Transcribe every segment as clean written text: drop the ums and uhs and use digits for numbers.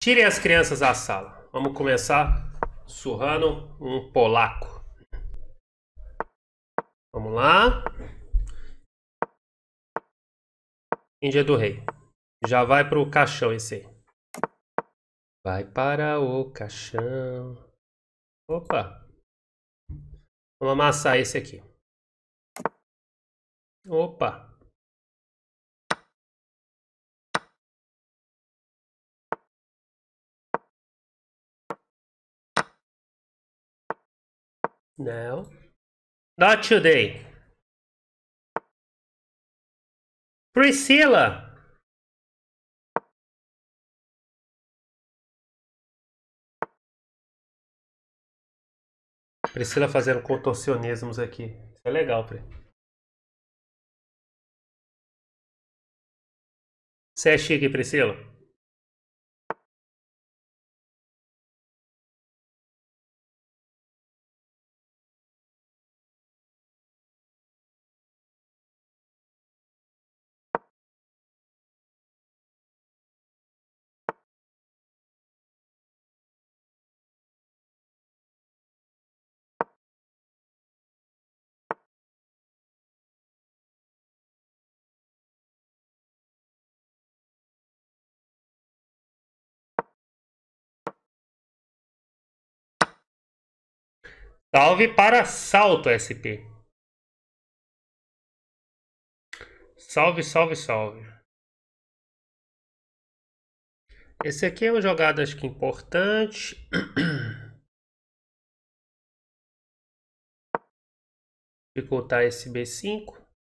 Tirem as crianças da sala. Vamos começar surrando um polaco. Vamos lá. Índia do Rei. Já vai pro caixão esse aí. Vai para o caixão. Opa. Vamos amassar esse aqui. Opa. Não. Not today. Priscila. Priscila fazendo contorcionismos aqui. Isso é legal, Pri. Você é chique, Priscila? Salve para salto, SP. Salve, salve, salve. Esse aqui é uma jogada, acho que importante. Dificultar esse B5.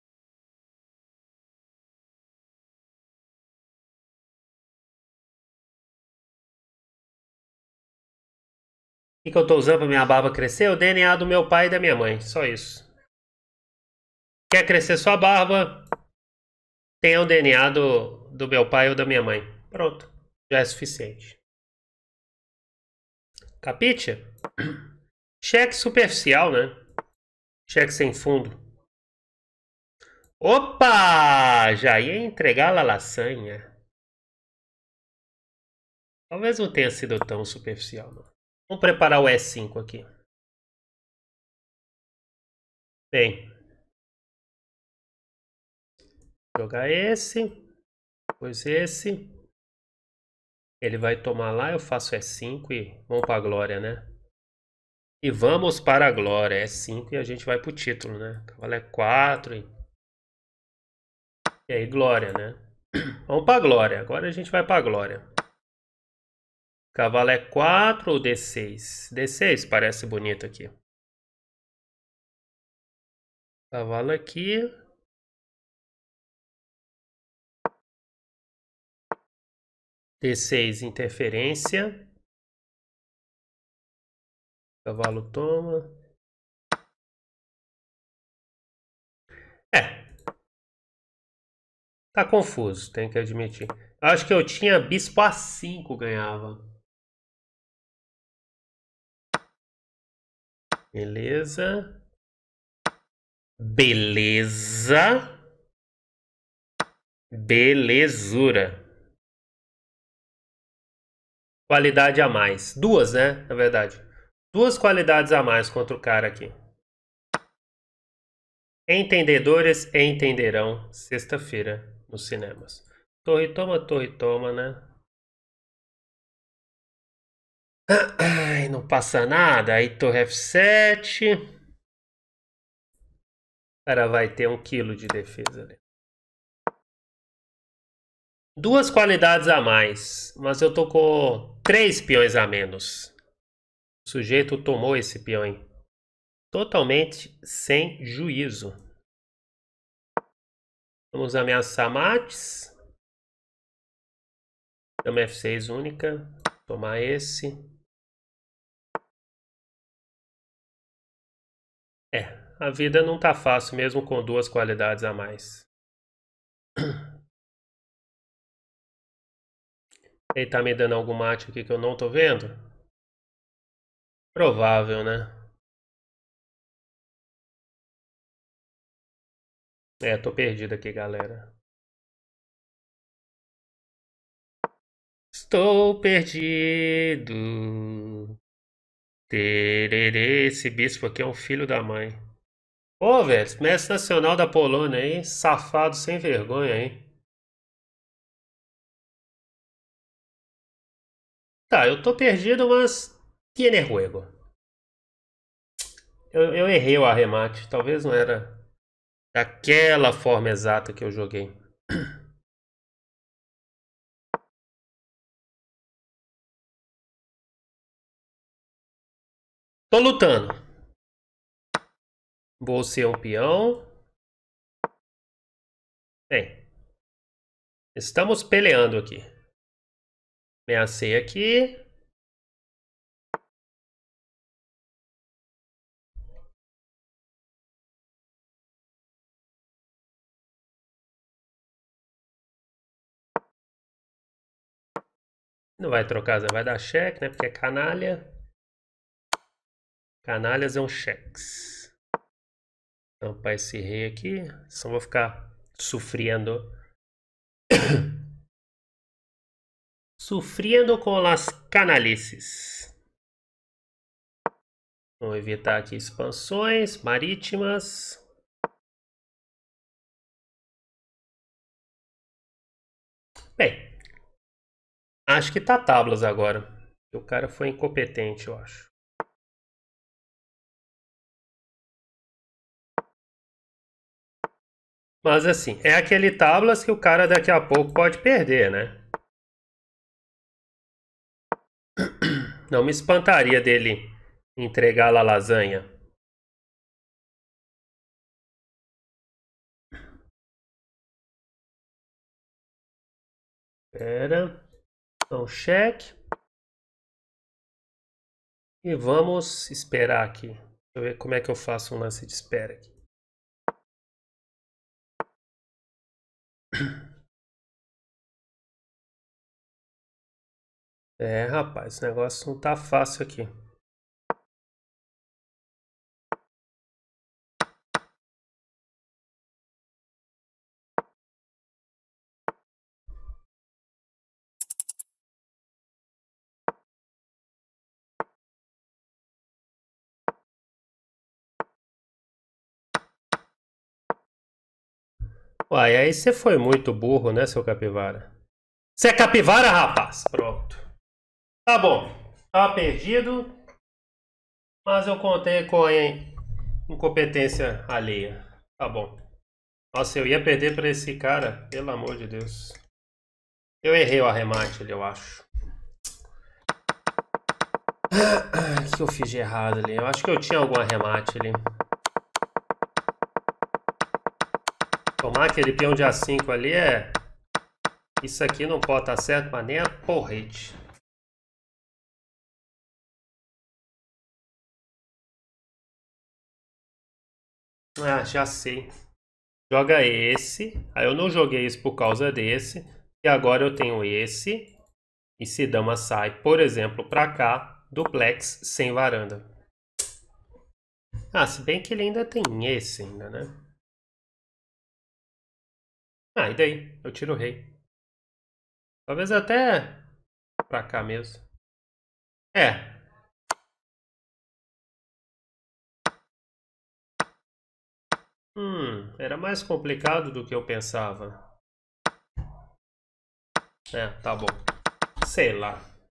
O que eu tô usando pra minha barba crescer? O DNA do meu pai e da minha mãe. Só isso. Quer crescer sua barba? Tenha o DNA do meu pai ou da minha mãe. Pronto. Já é suficiente. Capite? Cheque superficial, né? Cheque sem fundo. Opa! Já ia entregar a lasanha. Talvez não tenha sido tão superficial, não. Vamos preparar o E5 aqui. Bem. Jogar esse. Depois esse. Ele vai tomar lá, eu faço E5 e vamos pra glória, né? E vamos para a glória. E5 e a gente vai pro título, né? Cavalo E4 e aí glória, né? Vamos pra glória. Agora a gente vai pra glória. Cavalo E4 ou D6? D6 parece bonito aqui. Cavalo aqui. D6 interferência. Cavalo toma. É. Tá confuso, tenho que admitir. Acho que eu tinha bispo A5 ganhava. Beleza. Beleza. Belezura. Qualidade a mais. Duas, né? Na verdade. Duas qualidades a mais contra o cara aqui. Entendedores entenderão. Sexta-feira nos cinemas. Torre toma, né? Ai, não passa nada. Aí torre F7. O cara vai ter 1 quilo de defesa ali. Duas qualidades a mais. Mas eu tô com 3 peões a menos. O sujeito tomou esse peão, hein? Totalmente sem juízo. Vamos ameaçar mates. Dama F6 única. Tomar esse. É, a vida não tá fácil mesmo com duas qualidades a mais. Ele tá me dando algum mate aqui que eu não tô vendo? Provável, né? É, tô perdido aqui, galera. Estou perdido. Tererê, esse bispo aqui é um filho da mãe. Ô, velho, mestre nacional da Polônia aí, safado sem vergonha aí. Tá, eu tô perdido, mas tiene juego. Eu errei o arremate, talvez não era daquela forma exata que eu joguei. Tô lutando. Vou ser um peão. Bem, estamos peleando aqui. Ameacei aqui. Não vai trocar, vai dar cheque, né? Porque é canalha. Canalhas é um cheques. Então, para esse rei aqui, só vou ficar sofrendo. Sofrendo com as canalices. Vamos evitar aqui expansões marítimas. Bem, acho que tá tábuas agora. O cara foi incompetente, eu acho. Mas assim, é aquele tábuas que o cara daqui a pouco pode perder, né? Não me espantaria dele entregar a lasanha. Espera. Então, cheque. E vamos esperar aqui. Deixa eu ver como é que eu faço um lance de espera aqui. É, rapaz, o negócio não tá fácil aqui. Uai, aí você foi muito burro, né, seu capivara? Você é capivara, rapaz? Pronto. Tá bom. Tava perdido, mas eu contei com a incompetência alheia. Tá bom. Nossa, eu ia perder pra esse cara, pelo amor de Deus. Eu errei o arremate ali, eu acho. O que eu fiz de errado ali? Eu acho que eu tinha algum arremate ali. Tomar aquele peão de A5 ali é... Isso aqui não pode estar certo, mas nem a porrete. Ah, já sei. Joga esse. Aí eu não joguei isso por causa desse. E agora eu tenho esse. E se dama sai, por exemplo, pra cá, duplex sem varanda. Ah, se bem que ele ainda tem esse ainda, né? Ah, e daí? Eu tiro o rei. Talvez até pra cá mesmo. É. Era mais complicado do que eu pensava. É, tá bom. Sei lá.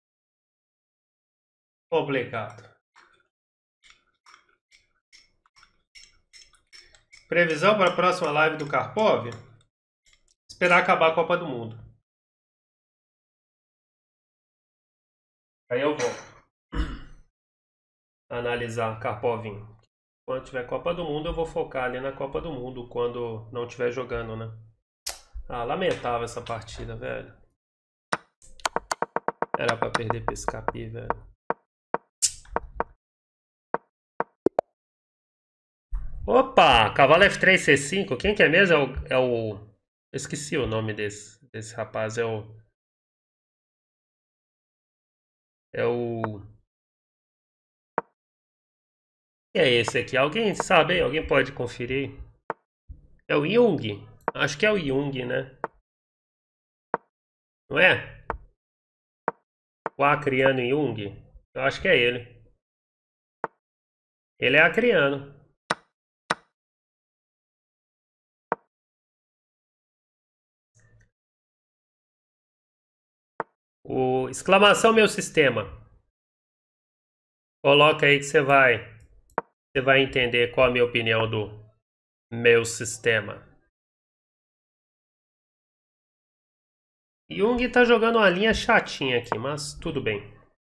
Complicado. Previsão para a próxima live do Karpov? Esperar acabar a Copa do Mundo. Aí eu vou analisar Karpovinho. Quando tiver Copa do Mundo, eu vou focar ali na Copa do Mundo, quando não estiver jogando, né? Ah, lamentável essa partida, velho. Era pra perder pra esse Capi, velho. Opa! Cavalo F3, C5. Quem que é mesmo? Eu esqueci o nome desse rapaz. É o... Quem é esse aqui? Alguém sabe? Alguém pode conferir? É o Jung? Acho que é o Jung, né? Não é? O acriano Jung? Eu acho que é ele. Ele é acriano. O exclamação meu sistema. Coloca aí que você vai entender qual a minha opinião do meu sistema. Jung tá jogando uma linha chatinha aqui, mas tudo bem.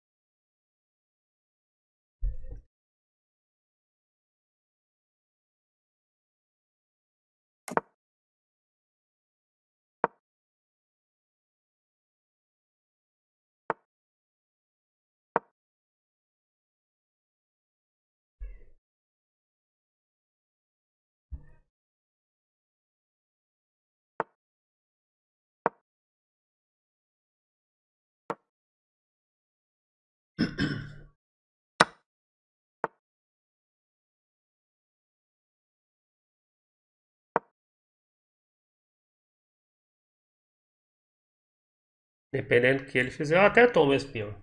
Dependendo do que ele fizer, eu até tomo esse peão.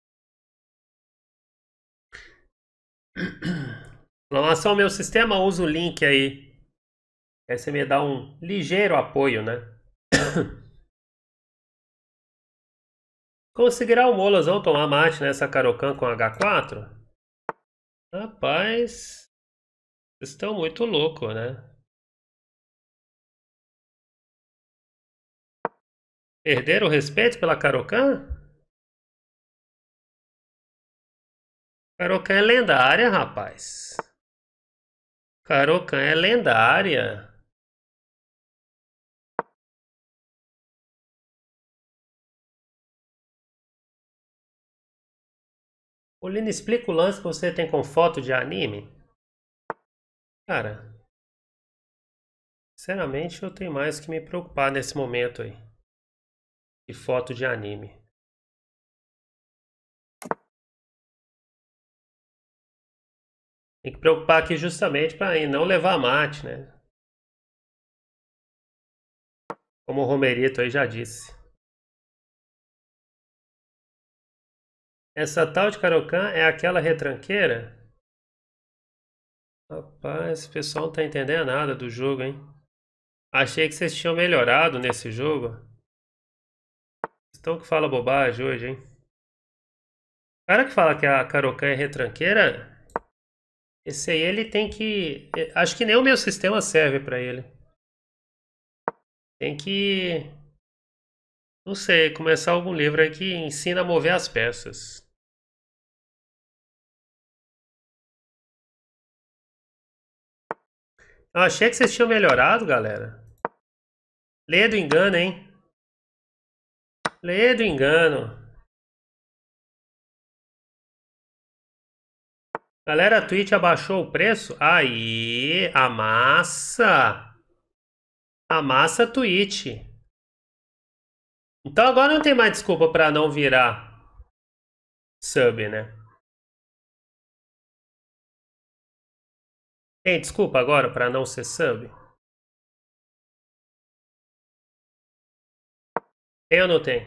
Exclamação meu sistema, usa o link aí. Aí você me dá um ligeiro apoio, né? Conseguirá o Molazão tomar mate nessa Karokan com H4? Rapaz, vocês estão muito loucos, né? Perderam o respeito pela Karokan? Karokan é lendária, rapaz. Karokan é lendária. Polina, explica o lance que você tem com foto de anime? Cara, sinceramente eu tenho mais que me preocupar nesse momento aí. De foto de anime. Tem que preocupar aqui justamente para não levar mate, né? Como o Romerito aí já disse. Essa tal de Karokan é aquela retranqueira? Rapaz, o pessoal não tá entendendo nada do jogo, hein? Achei que vocês tinham melhorado nesse jogo. Estão que fala bobagem hoje, hein? O cara que fala que a Karokan é retranqueira, esse aí ele tem que... Acho que nem o meu sistema serve pra ele. Tem que... Não sei, começar algum livro aí que ensina a mover as peças. Eu achei que vocês tinham melhorado, galera. Lê do engano, hein? Lê do engano. Galera, a Twitch abaixou o preço? Aí, amassa. Amassa a Twitch. Então agora não tem mais desculpa pra não virar sub, né? Tem desculpa agora pra não ser sub? Tem ou não tem?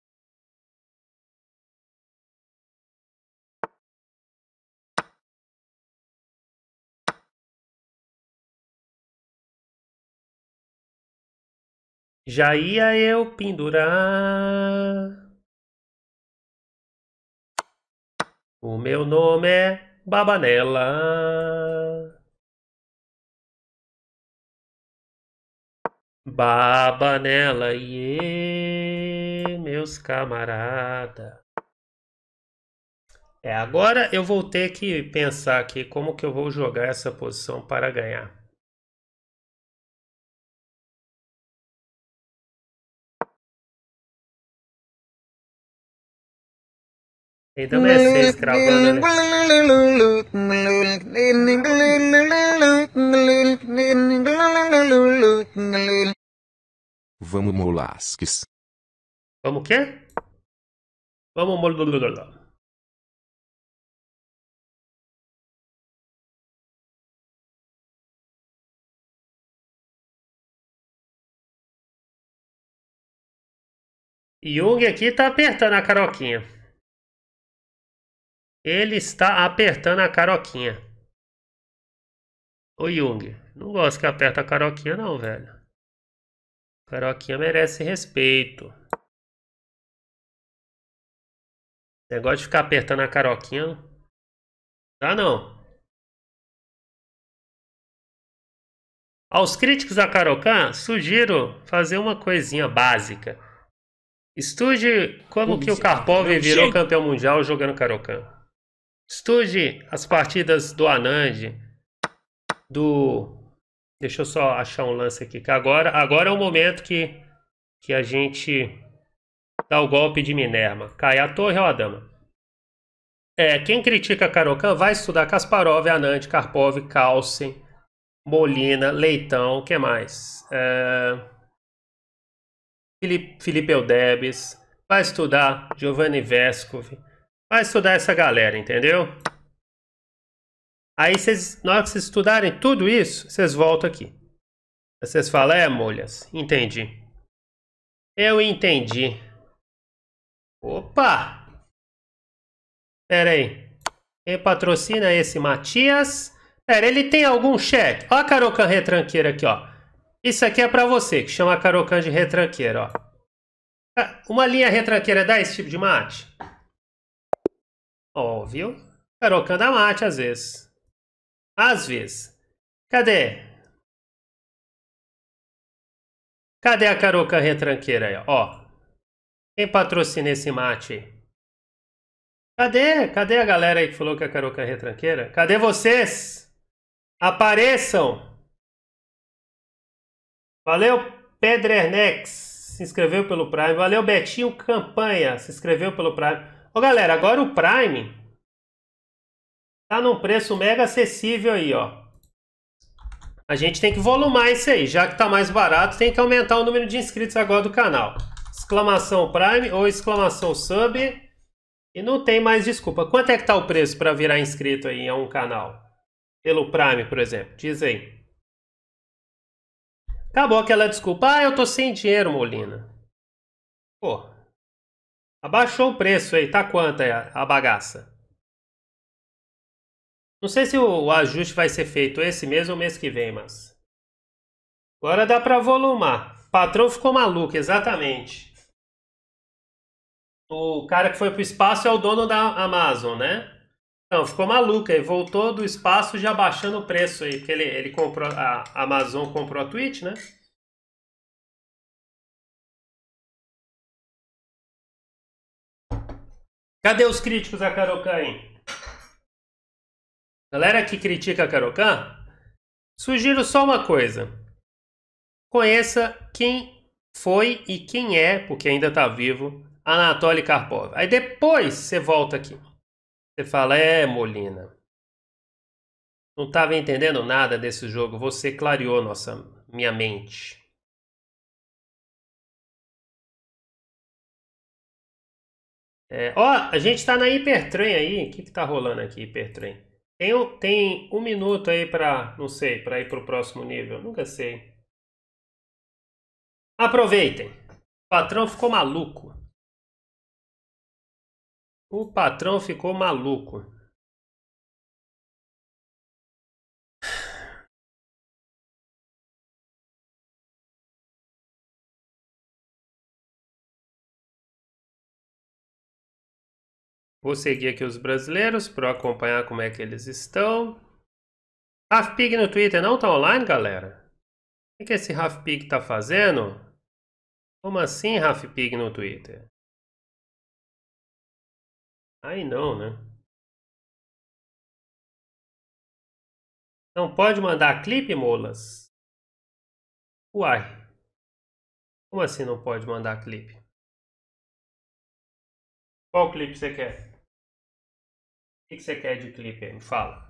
Já ia eu pendurar. O meu nome é Babanella. Babanella, iê, meus camarada. Agora eu vou ter que pensar aqui como que eu vou jogar essa posição para ganhar. Tem dama E6 cravando ali. Vamos molasques. Vamos o quê? Vamos... Jung aqui tá apertando a caroquinha. Ele está apertando a caroquinha. Ô Jung, não gosto que aperta a caroquinha não, velho. Caroquinha merece respeito. Negócio de ficar apertando a caroquinha. Dá não. Aos críticos da Carocan, sugiro fazer uma coisinha básica. Estude como que o Karpov virou campeão mundial jogando Carocan. Estude as partidas do Anand, do... Deixa eu só achar um lance aqui, que agora é o momento que a gente dá o golpe de Minerva. Cai a torre ou a dama. Quem critica Carocan vai estudar Kasparov, Anand, Karpov, Carlsen, Molina, Leitão, o que mais? Felipe Eudebes, vai estudar Giovanni Vescovi, vai estudar essa galera, entendeu? Aí, na hora que vocês estudarem tudo isso, vocês voltam aqui. Vocês falam, molhas, entendi. Eu entendi. Opa! Pera aí. Quem patrocina esse Matias? Pera, ele tem algum cheque? Ó a Carocan retranqueira aqui, ó. Isso aqui é pra você, que chama a Carocan de retranqueira, ó. Uma linha retranqueira dá esse tipo de mate? Óbvio. Carocan dá mate às vezes. Às vezes. Cadê? Cadê a Carocan retranqueira aí, ó? Quem patrocina esse mate aí? Cadê a galera aí que falou que a Carocan é retranqueira? Cadê vocês? Apareçam! Valeu, Pedrenex, se inscreveu pelo Prime. Valeu, Betinho Campanha, se inscreveu pelo Prime. Ô, galera, agora o Prime tá num preço mega acessível aí, ó. A gente tem que volumar isso aí. Já que tá mais barato, tem que aumentar o número de inscritos agora do canal. Exclamação Prime ou exclamação Sub. E não tem mais desculpa. Quanto é que tá o preço para virar inscrito aí a um canal? Pelo Prime, por exemplo. Diz aí. Acabou aquela desculpa. Eu tô sem dinheiro, Molina. Pô. Abaixou o preço aí. Tá quanto aí a bagaça? Não sei se o ajuste vai ser feito esse mês ou mês que vem, mas... Agora dá pra volumar. O patrão ficou maluco, exatamente. O cara que foi pro espaço é o dono da Amazon, né? Não, ficou maluco. Ele voltou do espaço já baixando o preço aí. Porque ele comprou... A Amazon comprou a Twitch, né? Cadê os críticos da Carocan aí? Galera que critica a Carocan, sugiro só uma coisa. Conheça quem foi e quem é, porque ainda está vivo, Anatoly Karpov. Aí depois você volta aqui. Você fala, Molina, não estava entendendo nada desse jogo. Você clareou minha mente. A gente está na Hipertrem aí. O que está rolando aqui, Hipertrem? Tem um minuto aí para, não sei, para ir para o próximo nível. Nunca sei. Aproveitem. O patrão ficou maluco. O patrão ficou maluco. Vou seguir aqui os brasileiros para acompanhar como é que eles estão. Rafpig no Twitter não tá online, galera? O que esse Rafpig tá fazendo? Como assim Rafpig no Twitter? Aí não, né? Não pode mandar clipe, molas? Uai. Como assim não pode mandar clipe? Qual clipe você quer? O que você quer de clipe aí? Me fala.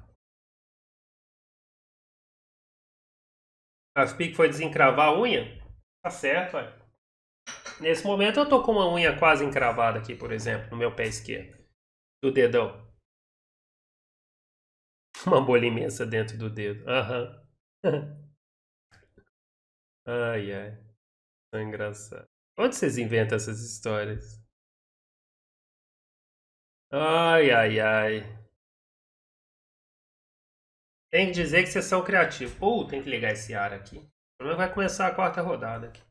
Rafpig foi desencravar a unha? Tá certo, ué. Nesse momento eu tô com uma unha quase encravada aqui, por exemplo, no meu pé esquerdo. Do dedão. Uma bolha imensa dentro do dedo. Aham. Ai, ai. É engraçado. Onde vocês inventam essas histórias? Ai, ai, ai. Tem que dizer que vocês são criativos. Tem que ligar esse ar aqui. O problema vai começar a quarta rodada aqui.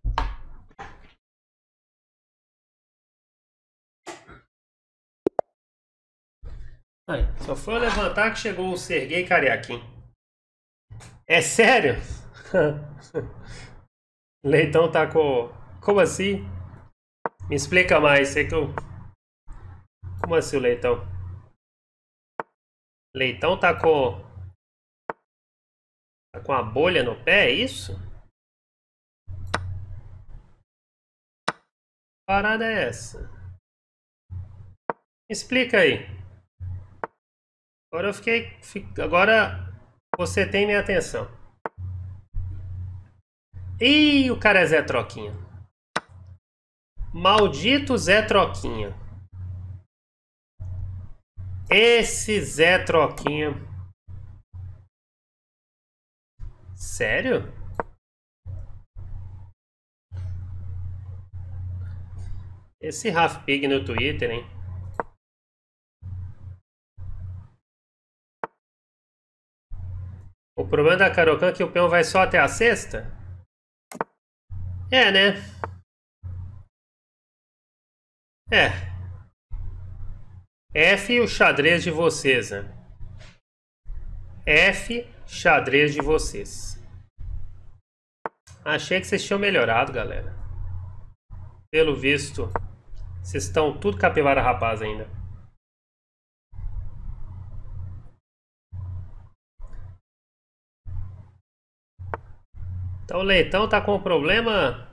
Ai, só foi eu levantar que chegou o Serguei Cariaquim. É sério? Leitão tá com... Como assim? Me explica mais, sei que eu... Como assim o Leitão? Leitão tá com... Tá com a bolha no pé, é isso? Que parada é essa? Me explica aí. Agora eu fiquei... Agora você tem minha atenção. Ih, o cara é Zé Troquinha. Maldito Zé Troquinha. Esse Zé Troquinha. Sério? Esse Raf Pig no Twitter, hein? O problema da Carocan é que o peão vai só até a sexta? É, né? É. F o xadrez de vocês, né? F xadrez de vocês. Achei que vocês tinham melhorado, galera. Pelo visto, vocês estão tudo capivara rapaz ainda. Então o Leitão tá com problema.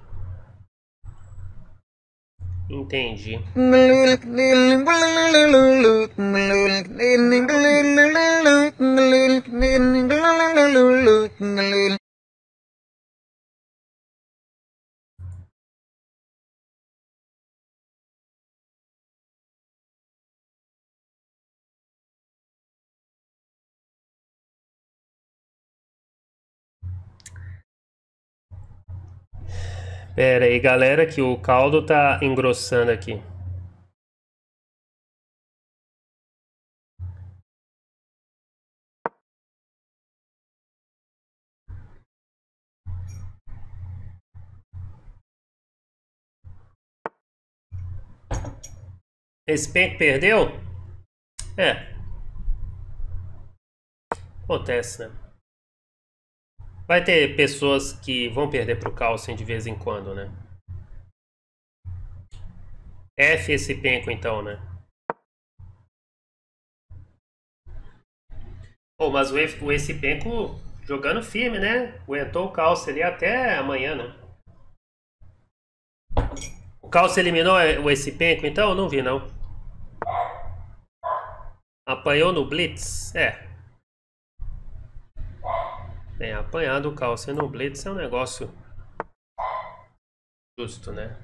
Entendi. Pera aí, galera, que o caldo tá engrossando aqui. Esse pen perdeu? É. Acontece, né? Vai ter pessoas que vão perder pro Carlsen de vez em quando, né? F esse penco então, né? Pô, mas o esse penco jogando firme, né? Aguentou o Carlsen ali até amanhã, né? O Carlsen eliminou o esse penco então? Eu não vi, não. Apanhou no Blitz? É. Bem, apanhado o Carlsen no Blitz é um negócio justo, né?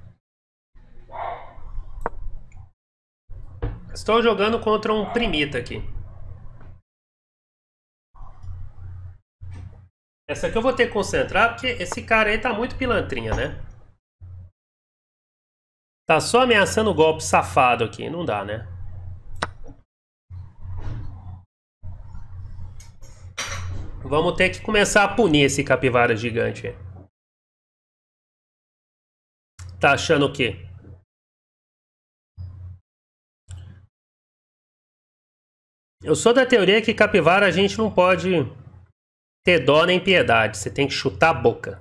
Estou jogando contra um primita aqui. Essa aqui eu vou ter que concentrar porque esse cara aí tá muito pilantrinha, né? Tá só ameaçando o golpe safado aqui. Não dá, né? Vamos ter que começar a punir esse capivara gigante. Tá achando o quê? Eu sou da teoria que capivara a gente não pode ter dó nem piedade. Você tem que chutar a boca.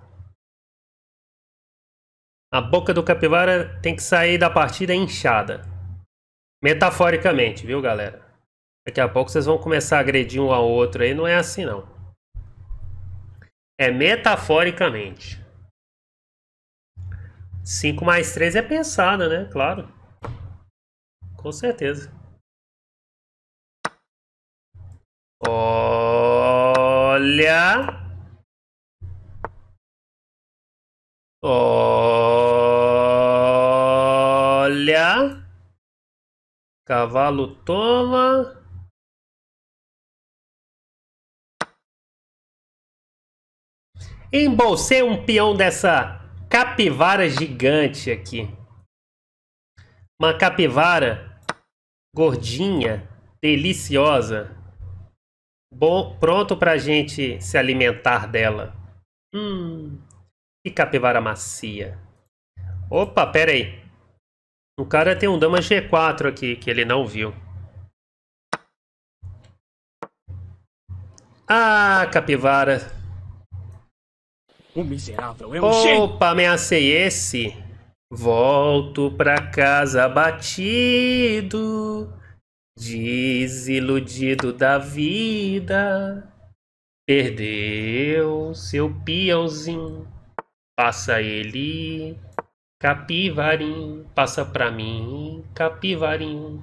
A boca do capivara tem que sair da partida inchada. Metaforicamente, viu, galera? Daqui a pouco vocês vão começar a agredir um ao outro aí. Não é assim, não. É metaforicamente. 5 mais 3 é pensada, né? Claro. Com certeza. Olha. Olha. Cavalo toma. Embolsei um peão dessa capivara gigante aqui. Uma capivara Gordinha, deliciosa. Bom, pronto pra gente se alimentar dela. Que capivara macia. Opa, pera aí. O cara tem um dama G4 aqui, que ele não viu. Ah, capivara. O miserável é um gênio. Opa, ameacei esse. Volto pra casa abatido, desiludido da vida. Perdeu seu peãozinho. Passa ele, capivarinho. Passa pra mim, capivarinho.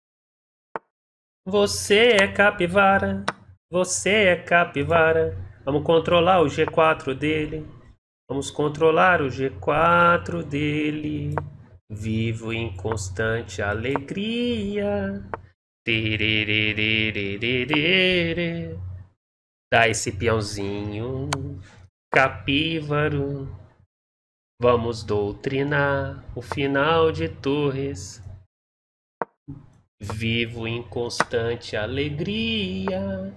Você é capivara, você é capivara. Vamos controlar o G4 dele. Vamos controlar o G4 dele. Vivo em constante alegria. Tererererererere. Dá esse peãozinho, capívaro. Vamos doutrinar o final de Torres. Vivo em constante alegria.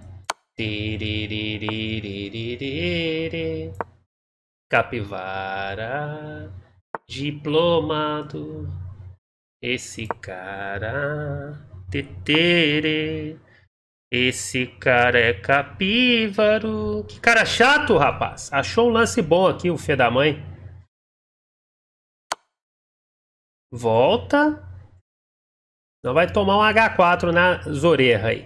Tererererererere. Capivara, diplomado, esse cara, tetere, esse cara é capívaro. Que cara chato, rapaz. Achou um lance bom aqui, o fé da mãe. Volta. Não vai tomar um H4 nas orelhas aí.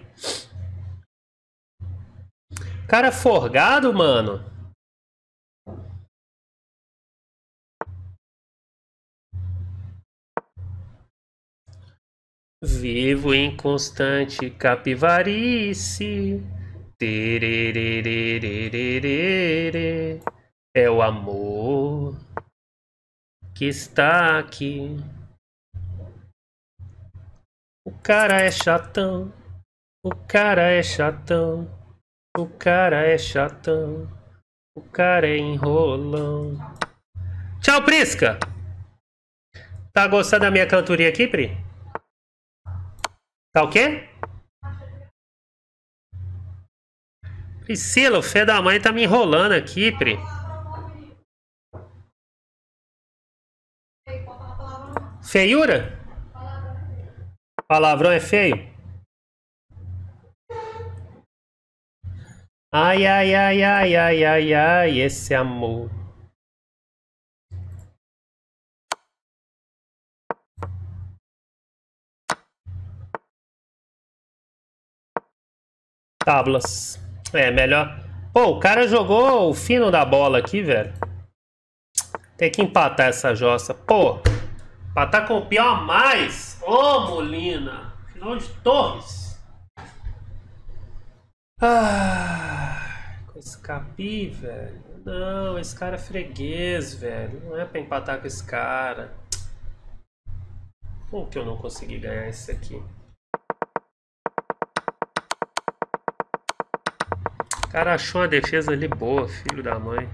Cara forgado, mano. Vivo em constante capivarice. Tererererererere. É o amor que está aqui. O cara é chatão. O cara é chatão. O cara é chatão. O cara é enrolão. Tchau, Prisca! Tá gostando da minha cantoria aqui, Pri? Tá o quê? Priscila, o fé da mãe tá me enrolando aqui, Pri. Feiura? Palavrão é feio? Ai, ai, ai, ai, ai, ai, ai, esse amor. Tábulas. É, melhor. Pô, o cara jogou o fino da bola aqui, velho. Tem que empatar essa jossa. Pô, empatar com o pior a mais. Ô, Molina. Final de Torres. Com esse capi, velho. Não, esse cara é freguês, velho. Não é pra empatar com esse cara. Como que eu não consegui ganhar isso aqui? O cara achou uma defesa ali boa, filho da mãe.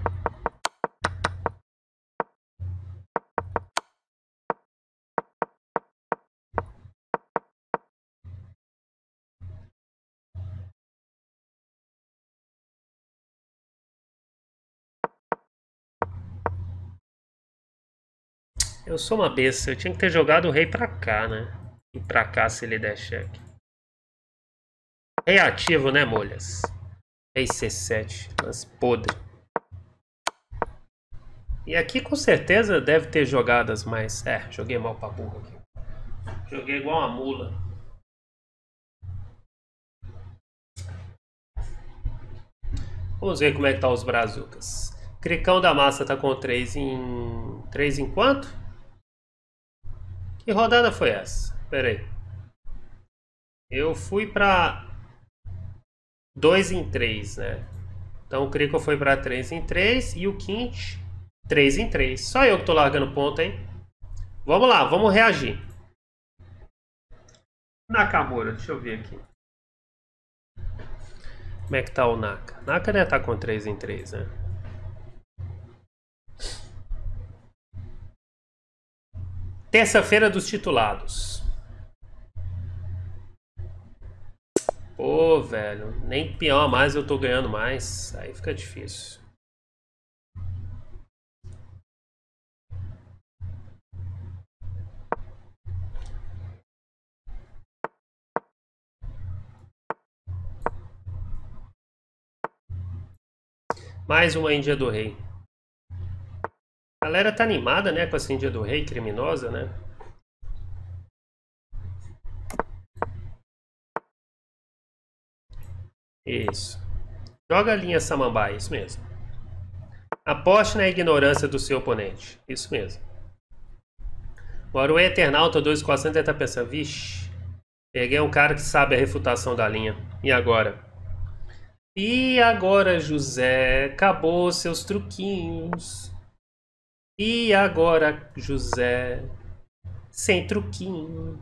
Eu sou uma besta, eu tinha que ter jogado o rei pra cá, né? E pra cá se ele der cheque. Rei ativo, né, molhas? Rei C7, lance podre. E aqui com certeza deve ter jogadas mais... É, joguei mal pra burro aqui. Joguei igual uma mula. Vamos ver como é que tá os brazucas. Cricão da massa tá com 3 em... 3 em quanto? Que rodada foi essa? Pera aí. Eu fui pra 2 em 3, né? Então o Crico foi pra 3 em 3 e o Quint 3 em 3. Só eu que tô largando ponto, hein? Vamos lá, vamos reagir. Nakamura, deixa eu ver aqui. Como é que tá o Naka? Naka deve estar com 3 em 3, né? Terça-feira dos titulados. Pô, velho, nem peão a mais eu tô ganhando mais. Aí fica difícil. Mais uma Índia do Rei. A galera tá animada, né, com essa Índia do Rei criminosa, né? Isso. Joga a linha samambaia, isso mesmo. Aposte na ignorância do seu oponente. Isso mesmo. Agora o Eternauta 2400 deve estar pensando, vixe, peguei um cara que sabe a refutação da linha. E agora? E agora, José, acabou seus truquinhos. E agora, José, sem truquinho.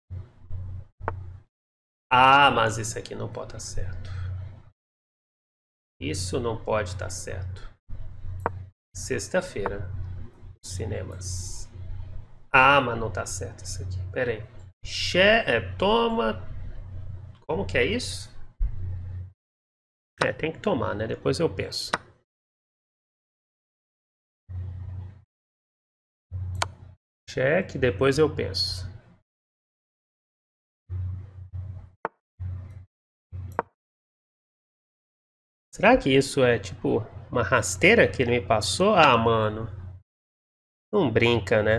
Ah, mas isso aqui não pode estar certo. Isso não pode estar certo. Sexta-feira, cinemas. Ah, mas não tá certo isso aqui. Pera aí. Toma. Como que é isso? Tem que tomar, né? Depois eu penso. Cheque, depois eu penso. Será que isso é tipo uma rasteira que ele me passou? Ah, mano. Não brinca, né?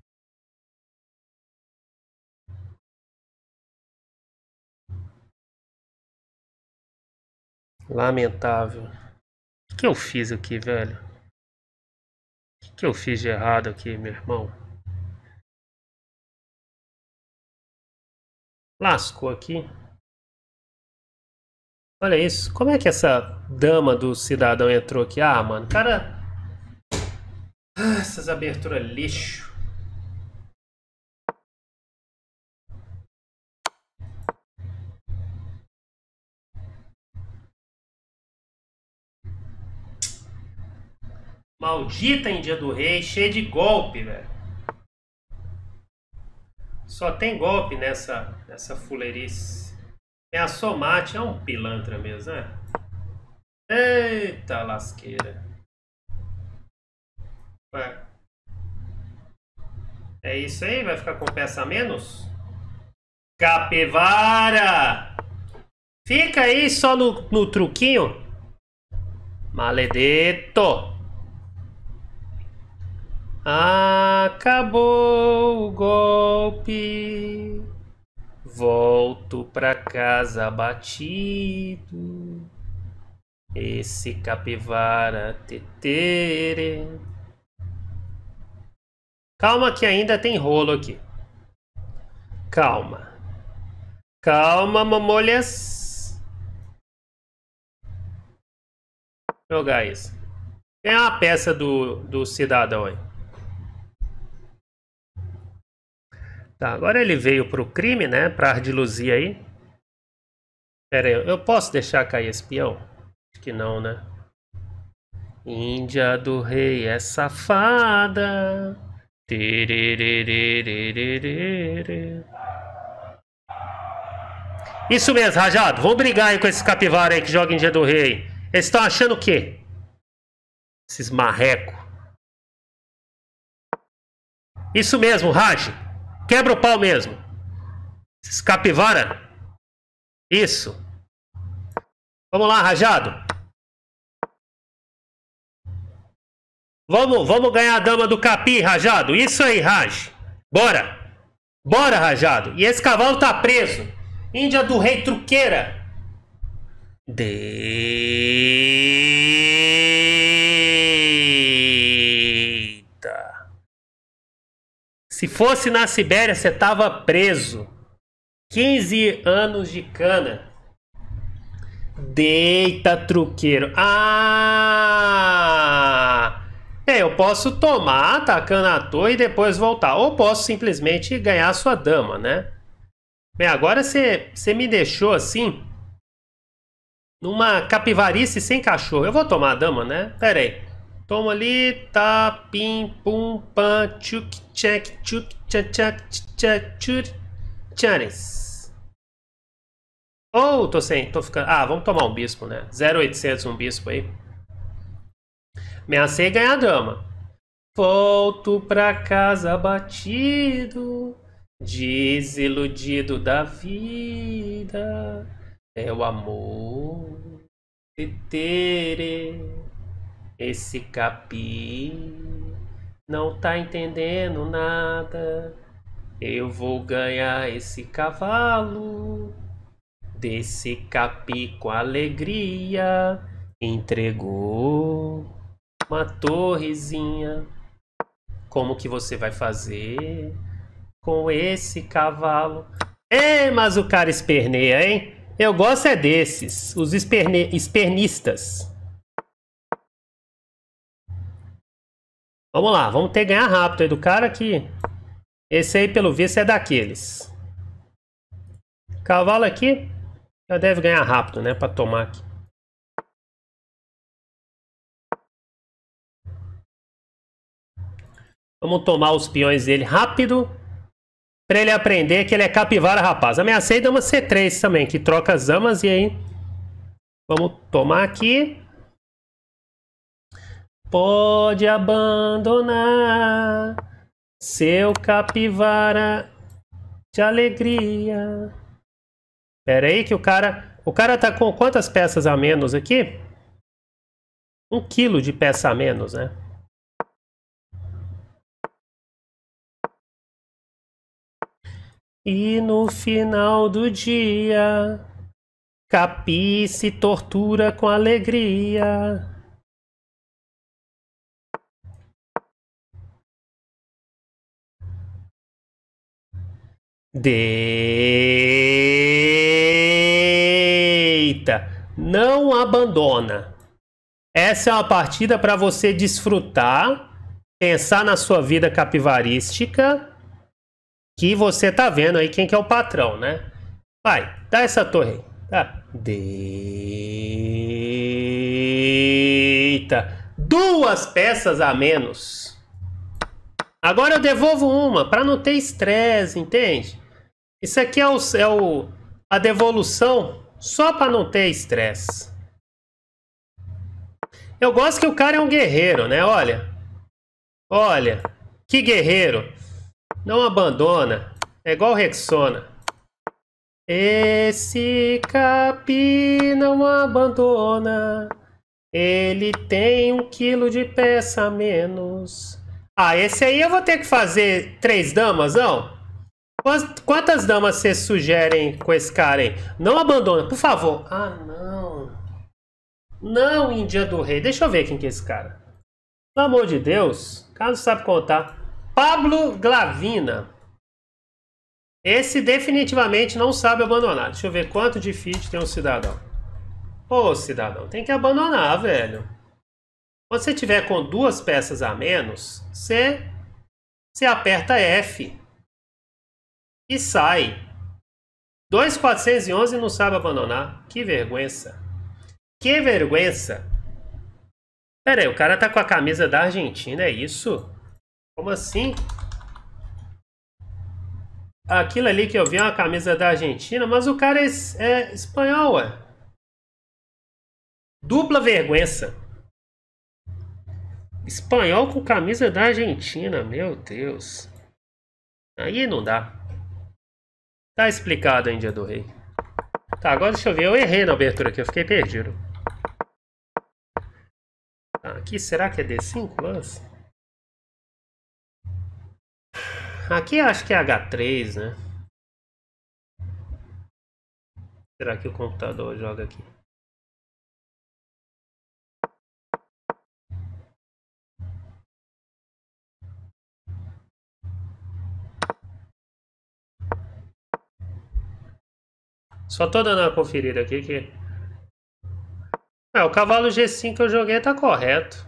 Lamentável. O que eu fiz aqui, velho? O que eu fiz de errado aqui, meu irmão? Lascou aqui. Olha isso. Como é que essa dama do cidadão entrou aqui? Ah, mano, cara. Essas aberturas lixo. Maldita Índia do Rei, cheia de golpe, velho. Só tem golpe nessa fuleirice. Tem a Somate, é um pilantra mesmo, né? Eita lasqueira. Ué. É isso aí? Vai ficar com peça a menos? Capivara! Fica aí só no truquinho. Maledetto! Acabou o golpe. Volto pra casa abatido. Esse capivara tetere. Calma que ainda tem rolo aqui. Calma. Calma, mamolhas. Vou jogar isso. Tem uma peça do cidadão aí. Tá, agora ele veio pro crime, né? Pra ardiluzia aí. Pera aí, eu posso deixar cair esse peão? Acho que não, né? Índia do Rei é safada. Isso mesmo, Rajado. Vamos brigar aí com esses capivara aí que jogam Índia do Rei. Eles estão achando o quê? Esses marreco. Isso mesmo, Raj. Quebra o pau mesmo. Esses capivara. Isso. Vamos lá, Rajado. Vamos ganhar a dama do Capi, Rajado. Isso aí, Raj. Bora. Bora, Rajado. E esse cavalo tá preso. Índia do Rei truqueira. Deita. Se fosse na Sibéria, você tava preso. 15 anos de cana. Deita, truqueiro. Eu posso tomar atacando à toa e depois voltar. Ou posso simplesmente ganhar a sua dama, né? Bem, agora você me deixou assim numa capivarice sem cachorro. Eu vou tomar a dama, né? Pera aí. Toma ali, tá, pim, pum, pam, tchuk, tchek, tchuk, tchak, tchak, tchak, tchuk, tchanes. Oh, tô ficando... Ah, vamos tomar um bispo, né? 0,800 um bispo aí. Ameacei ganhar a dama. Volto pra casa abatido, desiludido da vida. É o amor de ter esse capim. Não tá entendendo nada. Eu vou ganhar esse cavalo. Desse capi com alegria. Entregou uma torrezinha. Como que você vai fazer com esse cavalo? É, mas o cara esperneia, hein? Eu gosto é desses, os espernistas. Vamos lá, vamos ter que ganhar rápido aí do cara aqui. Esse aí, pelo visto, é daqueles. Cavalo aqui já deve ganhar rápido, né? Pra tomar aqui. Vamos tomar os peões dele rápido. Pra ele aprender que ele é capivara, rapaz. Ameacei dama C3 também, que troca as damas. E aí? Vamos tomar aqui. Pode abandonar seu capivara de alegria. Pera aí que o cara tá com quantas peças a menos aqui? 1 quilo de peça a menos, né? E no final do dia, Capi se tortura com alegria. Deita, não abandona. Essa é uma partida para você desfrutar, pensar na sua vida capivarística, que você tá vendo aí quem que é o patrão, né? Vai, dá essa torre aí. Tá. Deita. 2 peças a menos. Agora eu devolvo uma, para não ter estresse, entende? Isso aqui é a devolução só para não ter estresse. Eu gosto que o cara é um guerreiro, né? Olha. Olha. Que guerreiro. Não abandona. É igual Rexona. Esse Capi não abandona. Ele tem 1 quilo de peça a menos. Ah, esse aí eu vou ter que fazer 3 damas, não? Quantas damas vocês sugerem com esse cara aí? Não abandona, por favor. Ah, não. Não, Índia do Rei. Deixa eu ver quem que é esse cara. Pelo amor de Deus. O cara não sabe contar. Pablo Glavina. Esse definitivamente não sabe abandonar. Deixa eu ver quanto de feed tem um cidadão. Ô, cidadão, tem que abandonar, velho. Quando você tiver com 2 peças a menos, você aperta F e sai. 2.411 não sabe abandonar. Que vergonha. Que vergonha. Pera aí, o cara tá com a camisa da Argentina, é isso? Como assim? Aquilo ali que eu vi é uma camisa da Argentina, mas o cara é espanhol, ué. Dupla vergonha. Espanhol com camisa da Argentina, meu Deus. Aí não dá. Tá explicado, Índia do Rei. Tá, agora deixa eu ver. Eu errei na abertura aqui, eu fiquei perdido. Tá, aqui, será que é D5 lance? Aqui acho que é H3, né? Será que o computador joga aqui? Só tô dando uma conferida aqui que... o cavalo G5 que eu joguei tá correto.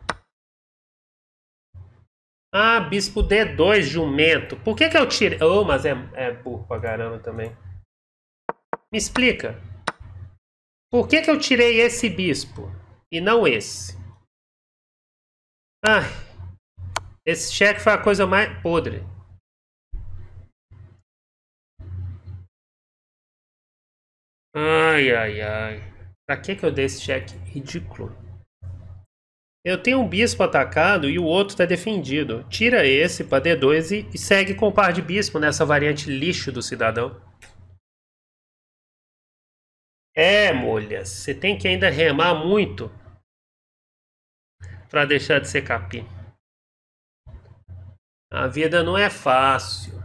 Ah, bispo D2, jumento. Por que eu tirei... Oh, mas é burro pra caramba também. Me explica. Por que eu tirei esse bispo e não esse? Ai, esse cheque foi a coisa mais podre. Ai, ai, ai. Pra que eu dei esse cheque ridículo? Eu tenho um bispo atacado e o outro tá defendido. Tira esse pra D2 e segue com o par de bispo nessa variante lixo do cidadão. É, molhas, você tem que ainda remar muito pra deixar de ser capim. A vida não é fácil.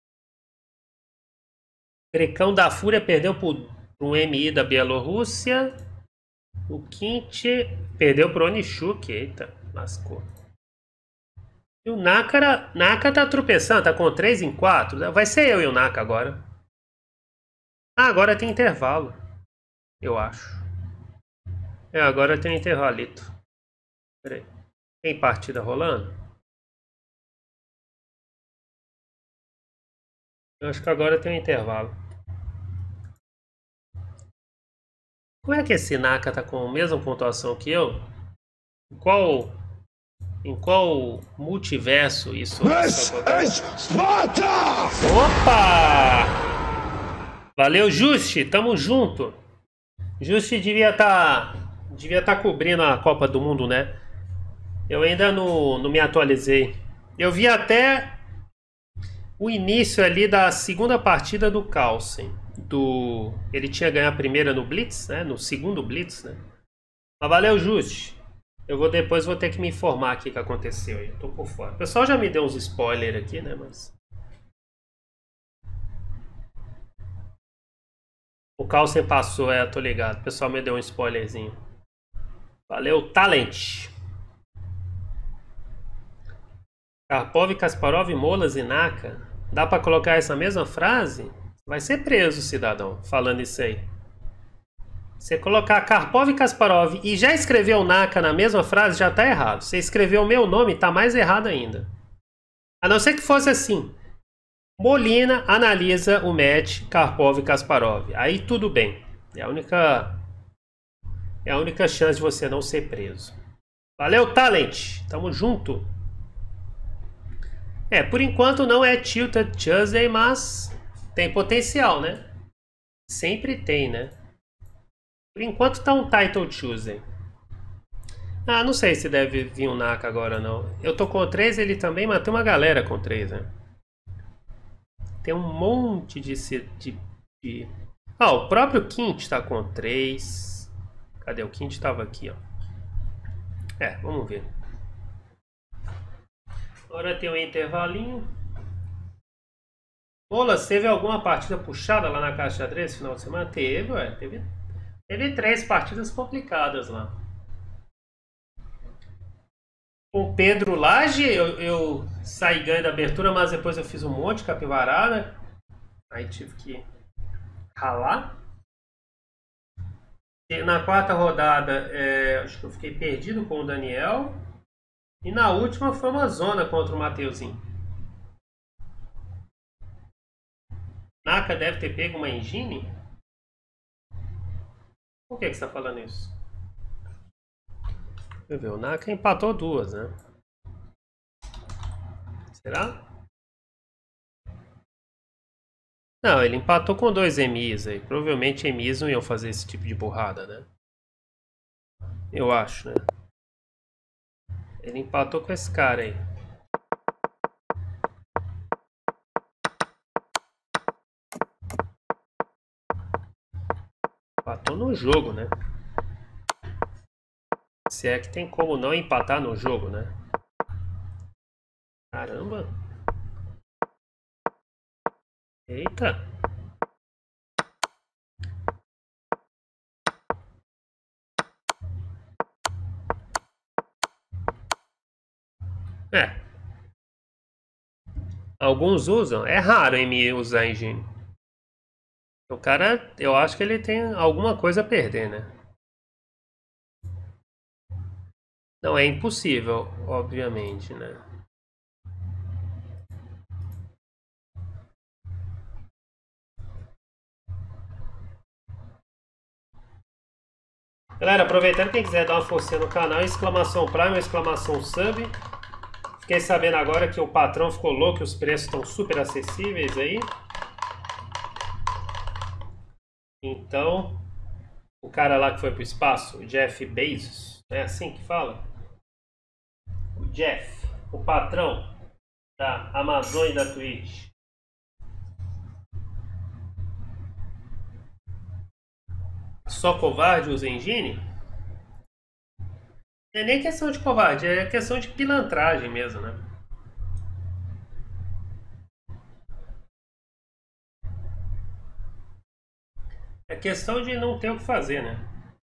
Grecão da Fúria perdeu pro um MI da Bielorrússia. O Quinte perdeu pro Onishuk. Eita, lascou. E o Naka tá tropeçando, tá com 3 em 4. Vai ser eu e o Naka agora. Ah, agora tem intervalo. Eu acho. É, agora tem intervalito. Pera aí. Tem partida rolando? Eu acho que agora tem um intervalo. Como é que esse Naka tá com a mesma pontuação que eu? Em qual multiverso isso acontece? Opa! Valeu, Juste, tamo junto. Juste devia tá cobrindo a Copa do Mundo, né? Eu ainda não me atualizei. Eu vi até o início ali da segunda partida do Carlsen. Ele tinha ganho a primeira no Blitz, né? No segundo Blitz, né? Mas valeu, Juste. Depois vou ter que me informar aqui o que aconteceu aí. Eu tô por fora. O pessoal já me deu uns spoilers aqui, né? Mas o Carlsen passou, tô ligado. O pessoal me deu um spoilerzinho. Valeu, Talent. Karpov, Kasparov, Molas e Naka. Dá pra colocar essa mesma frase? Vai ser preso, cidadão, falando isso aí. Você colocar Karpov e Kasparov e já escreveu Naka na mesma frase, já tá errado. Você escreveu o meu nome, tá mais errado ainda. A não ser que fosse assim. Molina analisa o match Karpov e Kasparov. Aí tudo bem. É a única chance de você não ser preso. Valeu, Talent. Tamo junto. Por enquanto não é Tilted Tuesday, mas tem potencial, né? Sempre tem, né? Por enquanto tá um Title Tuesday. Ah, não sei se deve vir um Naka agora, não. Eu tô com 3, ele também, mas tem uma galera com 3, né? Tem um monte de... Ah, o próprio Quint tá com 3. Cadê? O Quint tava aqui, ó. Vamos ver. Agora tem um intervalinho. Molas, teve alguma partida puxada lá na caixa de xadrez esse final de semana? Teve, ué. Teve 3 partidas complicadas lá. Com o Pedro Lage, eu saí ganho da abertura, mas depois eu fiz um monte de capivarada. Aí tive que ralar. E na quarta rodada, acho que eu fiquei perdido com o Daniel. E na última foi uma zona contra o Mateuzinho. Naka deve ter pego uma engine? Por que você está falando isso? Deixa eu ver, o Naka empatou 2, né? Será? Não, ele empatou com 2 EMIs aí. Provavelmente EMIs não iam fazer esse tipo de burrada, né? Eu acho, né? Ele empatou com esse cara aí. Empatou no jogo, né? Se é que tem como não empatar no jogo, né? Caramba! Eita! Alguns usam. É raro em mim usar engine. O cara, eu acho que ele tem alguma coisa a perder, né? Não é impossível, obviamente, né? Galera, aproveitando, quem quiser dar uma forcinha no canal, exclamação Prime, exclamação Sub. Fiquei sabendo agora que o patrão ficou louco, os preços estão super acessíveis aí. Então, o cara lá que foi pro espaço, o Jeff Bezos, é assim que fala? O Jeff, o patrão da Amazon e da Twitch. Só covarde usa engine? Não é nem questão de covarde, é questão de pilantragem mesmo, né? É questão de não ter o que fazer, né?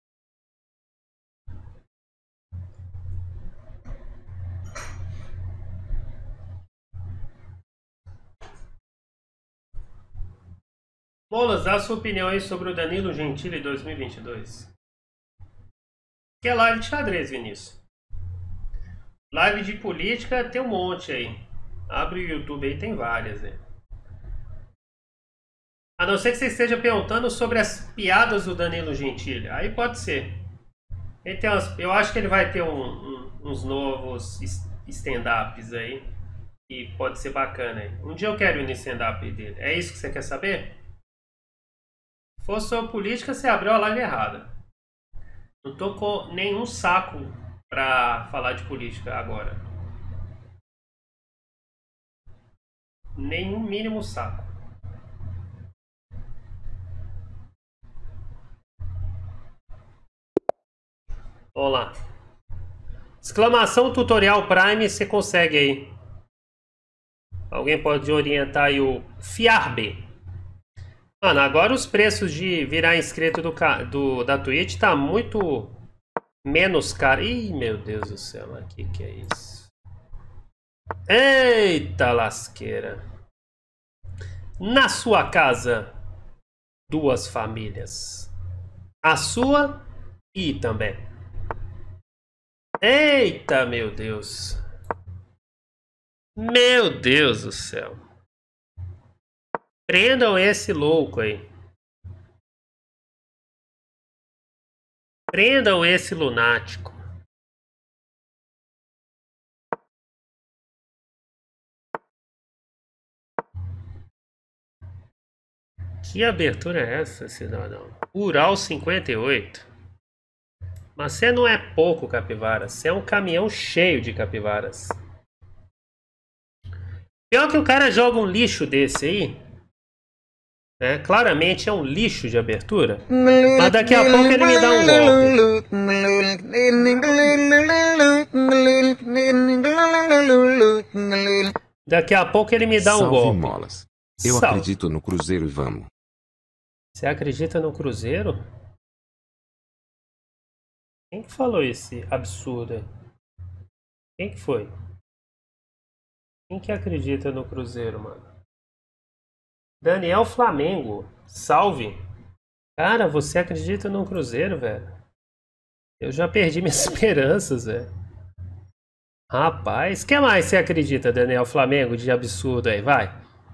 Molas, dá a sua opinião aí sobre o Danilo Gentili 2022. Que é live de xadrez, Vinícius. Live de política tem um monte aí. Abre o YouTube aí, tem várias aí. A não ser que você esteja perguntando sobre as piadas do Danilo Gentili. Aí pode ser. Ele tem eu acho que ele vai ter uns novos stand-ups aí. E pode ser bacana aí. Um dia eu quero ir no stand-up dele. É isso que você quer saber? Se fosse sobre política, você abriu a live errada. Não tô com nenhum saco pra falar de política agora. Nenhum mínimo saco. Vamos lá. Exclamação tutorial Prime, você consegue aí. Alguém pode orientar aí o Fiarbe. Mano, agora os preços de virar inscrito da Twitch tá muito menos caro. Ih, meu Deus do céu, aqui que é isso? Eita lasqueira. Na sua casa, duas famílias. A sua e também. Eita, meu Deus. Meu Deus do céu. Prendam esse louco aí. Prendam esse lunático. Que abertura é essa, cidadão? Ural 58. Mas você não é pouco, capivara. Você é um caminhão cheio de capivaras. Pior que o cara joga um lixo desse aí. Né? Claramente é um lixo de abertura. Mas daqui a pouco ele me dá um golpe. Daqui a pouco ele me dá um golpe. Molas. Eu Salve. acredito no Cruzeiro e vamos. Você acredita no Cruzeiro? Quem que falou esse absurdo aí? Quem que foi? Quem que acredita no Cruzeiro, mano? Daniel Flamengo. Salve. Cara, você acredita no Cruzeiro, velho? Eu já perdi minhas esperanças, velho. Rapaz, o que mais você acredita, Daniel Flamengo, de absurdo aí? Vai.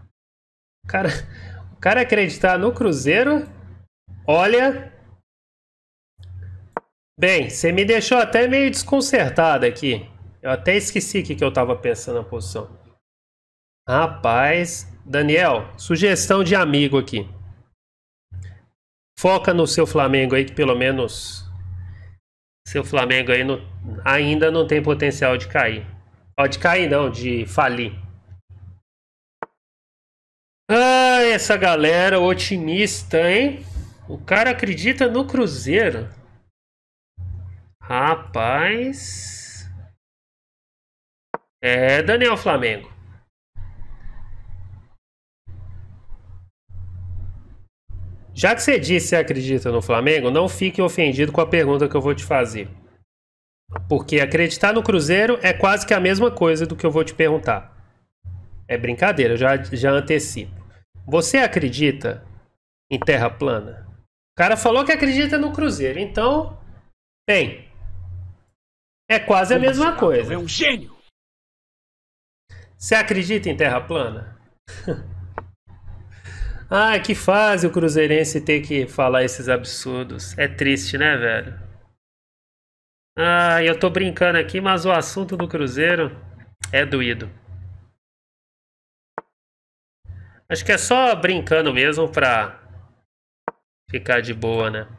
O cara acreditar no Cruzeiro? Olha... Bem, você me deixou até meio desconcertado aqui. Eu até esqueci o que eu tava pensando na posição. Rapaz, Daniel, sugestão de amigo aqui. Foca no seu Flamengo aí, que pelo menos seu Flamengo aí ainda não tem potencial de cair. Ó, de cair não, de falir. Ah, essa galera otimista, hein? O cara acredita no Cruzeiro. Rapaz. É, Daniel Flamengo. Já que você disse que você acredita no Flamengo, não fique ofendido com a pergunta que eu vou te fazer. Porque acreditar no Cruzeiro é quase que a mesma coisa do que eu vou te perguntar. É brincadeira, eu já antecipo. Você acredita em terra plana? O cara falou que acredita no Cruzeiro, então... Bem, é quase a mesma coisa. É um gênio! Você acredita em terra plana? Ah, que fase o cruzeirense ter que falar esses absurdos. É triste, né, velho? Ah, eu tô brincando aqui, mas o assunto do Cruzeiro é doído. Acho que é só brincando mesmo pra ficar de boa, né?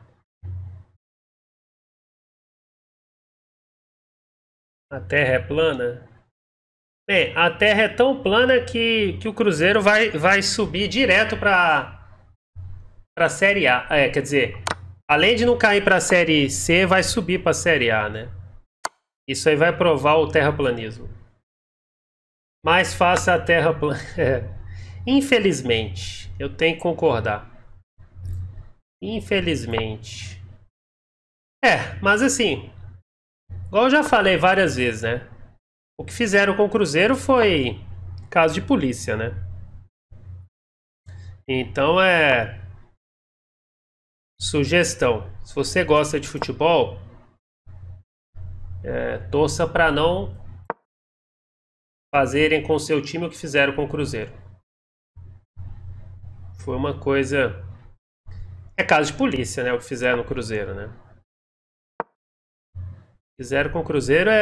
A Terra é plana? Bem, a Terra é tão plana que o Cruzeiro vai subir direto para a Série A. Quer dizer, além de não cair para a Série C, vai subir para a Série A, né? Isso aí vai provar o terraplanismo. Mais fácil a Terra plana. Infelizmente, eu tenho que concordar. Infelizmente. Mas assim, igual eu já falei várias vezes, né? O que fizeram com o Cruzeiro foi caso de polícia, né? Então sugestão. Se você gosta de futebol, torça para não fazerem com o seu time o que fizeram com o Cruzeiro. Foi uma coisa... É caso de polícia, né? O que fizeram no Cruzeiro, né? Fizeram com o Cruzeiro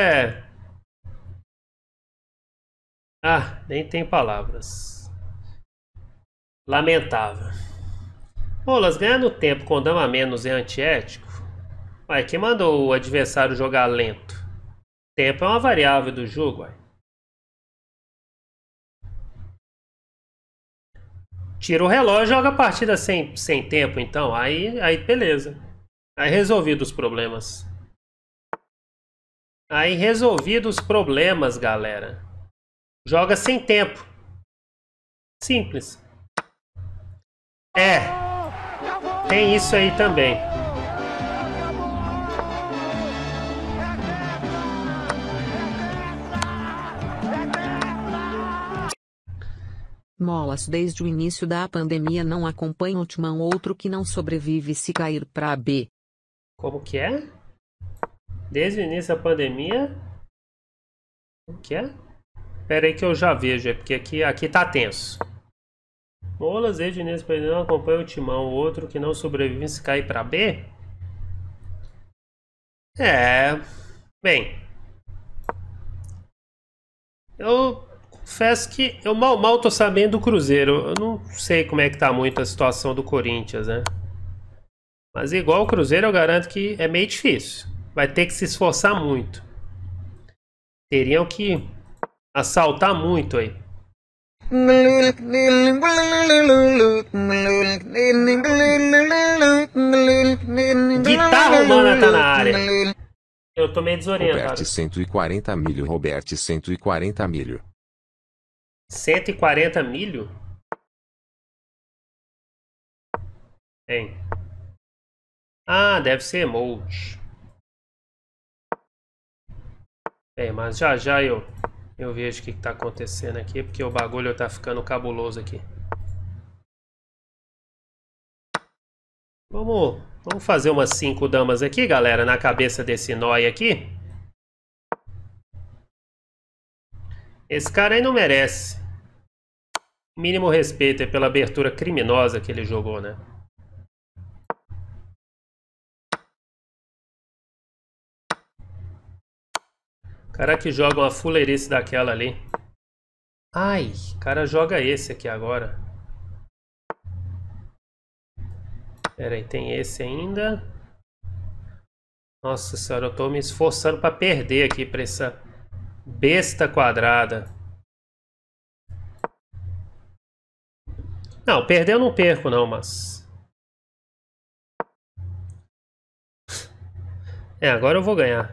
nem tem palavras. Lamentável. Bolas, ganhar no tempo com dama a menos é antiético? Ué, quem mandou o adversário jogar lento? Tempo é uma variável do jogo, ué. Tira o relógio e joga a partida sem tempo, então. Aí beleza. Aí resolvido os problemas. Aí resolvido os problemas, galera. Joga sem tempo. Simples. Tem isso aí também. Molas desde o início da pandemia não acompanha o Timão, outro que não sobrevive se cair pra B. Como que é? Desde o início da pandemia? O que é? Pera aí que eu já vejo, porque aqui tá tenso. Molas desde o início da pandemia não acompanha o Timão, outro que não sobrevive se cair pra B? Bem, eu confesso que eu mal tô sabendo do Cruzeiro. Eu não sei como é que tá muito a situação do Corinthians, né? Mas igual o Cruzeiro, eu garanto que é meio difícil. Vai ter que se esforçar muito. Teriam que assaltar muito aí. Guitarra humana tá na área. Eu tô meio desorientado. Robert 140 milho. Robert 140 milho. 140 milho? Tem. Deve ser emote. Mas já eu vejo o que tá acontecendo aqui, porque o bagulho tá ficando cabuloso aqui. Vamos fazer umas 5 damas aqui, galera, na cabeça desse nóia aqui. Esse cara aí não merece. Mínimo respeito aí pela abertura criminosa que ele jogou, né? O cara que joga uma fuleirice daquela ali. O cara joga esse aqui agora. Pera aí, tem esse ainda. Nossa senhora, eu tô me esforçando pra perder aqui pra essa besta quadrada. Não, perder eu não perco não, mas... agora eu vou ganhar.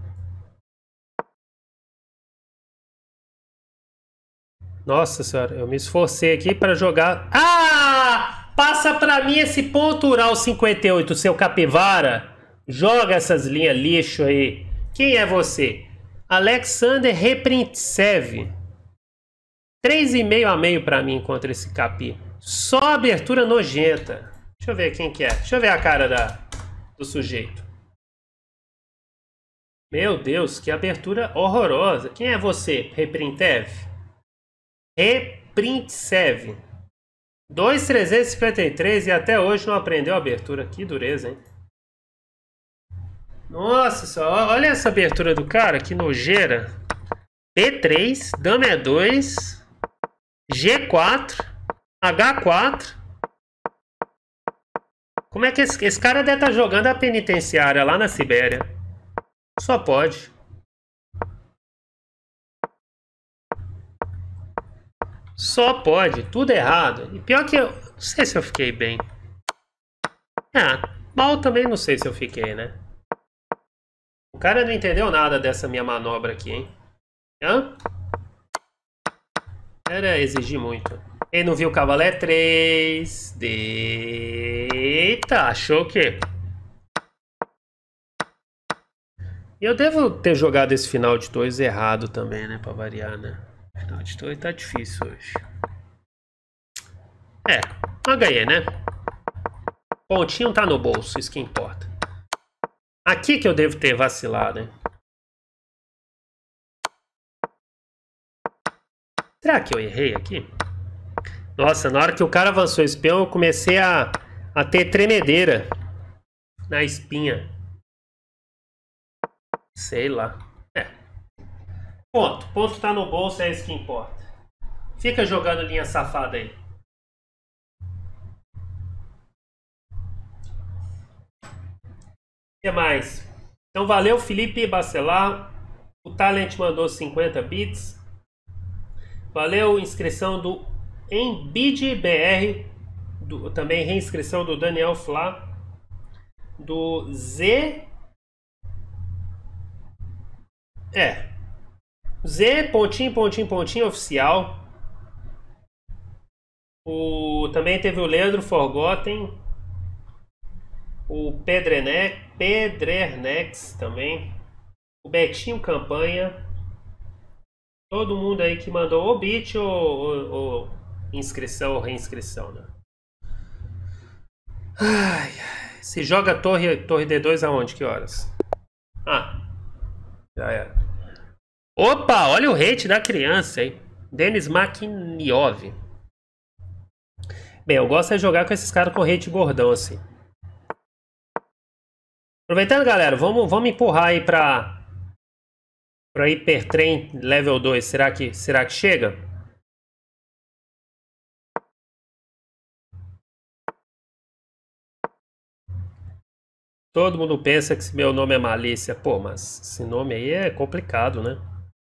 Nossa senhora, eu me esforcei aqui pra jogar... Passa pra mim esse ponto Ural 58, seu capivara. Joga essas linhas lixo aí. Quem é você? Alexander Reprintsev. 3,5 a meio pra mim contra esse capi. Só abertura nojenta. Deixa eu ver quem que é. Deixa eu ver a cara do sujeito. Meu Deus, que abertura horrorosa. Quem é você, Reprintsev? Reprintsev. 2,353 e até hoje não aprendeu a abertura. Que dureza, hein? Nossa senhora, olha essa abertura do cara, que nojeira. B3, dama E2, G4, H4, Como é que esse cara deve estar jogando a penitenciária lá na Sibéria? Só pode. Só pode. Tudo errado. E pior que eu... Não sei se eu fiquei bem. Mal também não sei se eu fiquei, né? O cara não entendeu nada dessa minha manobra aqui, hein? Hã? Era exigir muito. Ele não viu o cavalo é 3. Eita, achou o quê? E eu devo ter jogado esse final de 2 errado também, né? Pra variar, né? Final de 2 tá difícil hoje. Mas ganhei, né? Pontinho tá no bolso, isso que importa. Aqui que eu devo ter vacilado, hein? Será que eu errei aqui? Nossa, na hora que o cara avançou esse peão, eu comecei a ter tremedeira na espinha. Sei lá. Ponto tá no bolso, é isso que importa. Fica jogando linha safada aí. O que mais? Então valeu, Felipe Bacelar. O Talent mandou 50 bits. Valeu, inscrição do Embid BR. Também reinscrição do Daniel Flá. Do Z. Z, pontinho, oficial. Também teve o Leandro Forgotten. O Pedrenex também. O Betinho Campanha. Todo mundo aí que mandou ou bit ou inscrição ou reinscrição, né? Se joga torre D2 aonde? Que horas? Já era. Opa, olha o hate da criança, hein? Denis Makiniov. Bem, eu gosto de jogar com esses caras com hate gordão assim. Aproveitando, galera, vamos empurrar aí pra Hypertrain Level 2. Será que chega? Todo mundo pensa que meu nome é Malícia. Pô, mas esse nome aí é complicado, né?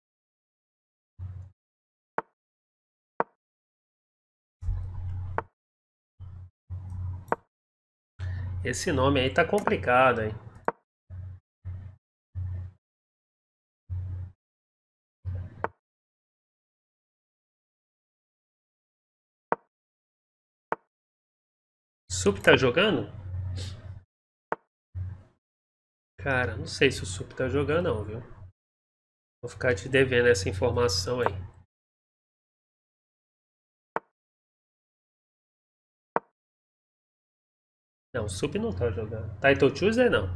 Esse nome aí tá complicado, hein? Sup tá jogando? Cara, não sei se o Sup tá jogando não, viu? Vou ficar te devendo essa informação aí. Não, o Sup não tá jogando. Title Tuesday não.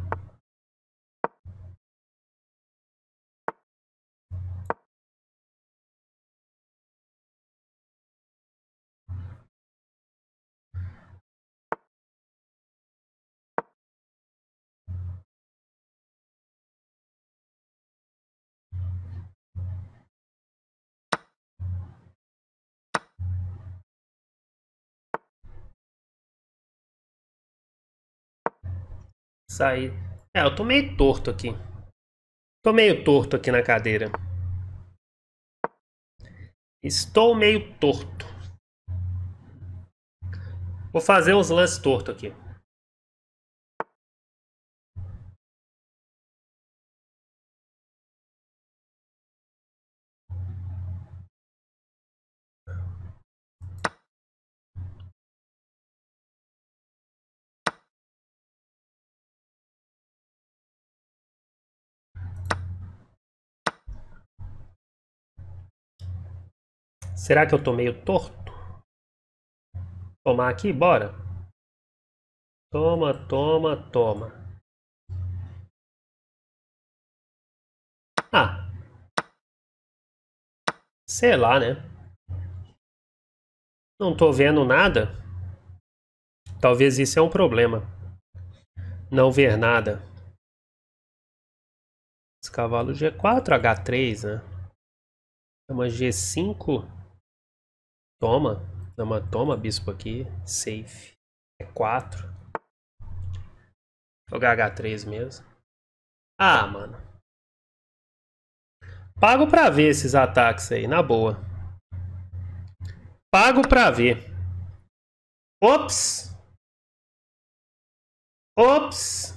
Saí. Eu tô meio torto aqui. Tô meio torto aqui na cadeira. Estou meio torto. Vou fazer uns lances tortos aqui. Será que eu tô meio torto? Tomar aqui? Bora. Toma, toma, toma. Sei lá, né? Não tô vendo nada. Talvez isso é um problema. Não ver nada. Esse cavalo G4, H3, né? Dama G5. Toma. Dama toma, bispo aqui. Safe. E4. Jogar H3 mesmo. Ah, mano. Pago pra ver esses ataques aí, na boa. Pago pra ver. Ops! Ops!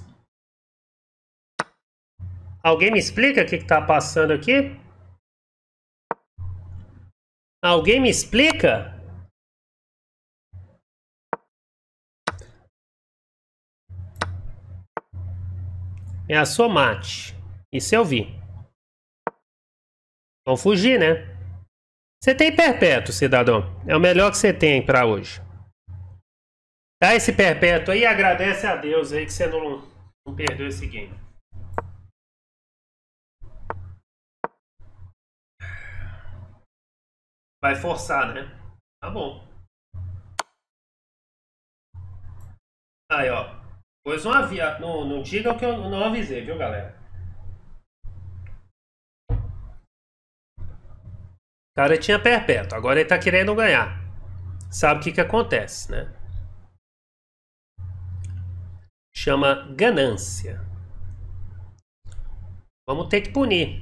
Alguém me explica o que tá passando aqui? Alguém me explica? É a sua mate. Isso eu vi. Vão fugir, né? Você tem perpétuo, cidadão. É o melhor que você tem pra hoje. Dá esse perpétuo aí e agradece a Deus aí que você não perdeu esse game. Vai forçar, né? Tá bom. Aí, ó. Pois não digam que eu não avisei, viu, galera? O cara tinha perpétuo, agora ele tá querendo ganhar. Sabe o que acontece, né? Chama ganância. Vamos ter que punir.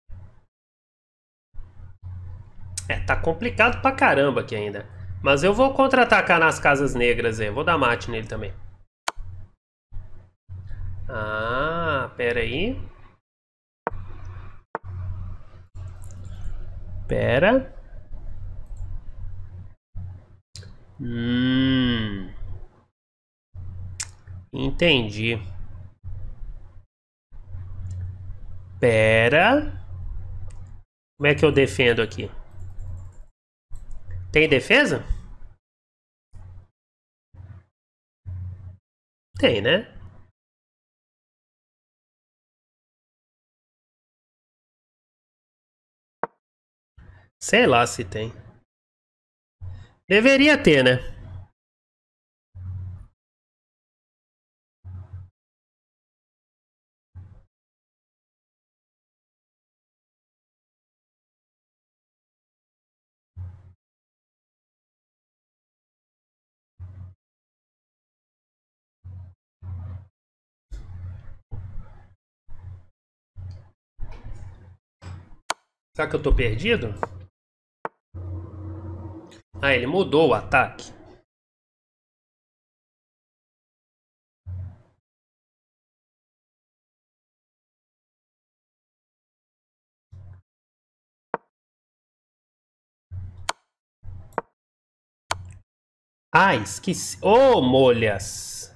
Tá complicado pra caramba aqui ainda. Mas eu vou contra-atacar nas casas negras aí. Vou dar mate nele também. Ah, pera aí. Pera. Entendi. Pera. Como é que eu defendo aqui? Tem defesa? Tem, né? Sei lá se tem. Deveria ter, né? Será que eu tô perdido? Ah, ele mudou o ataque. Ah, esqueci. Ô, molhas.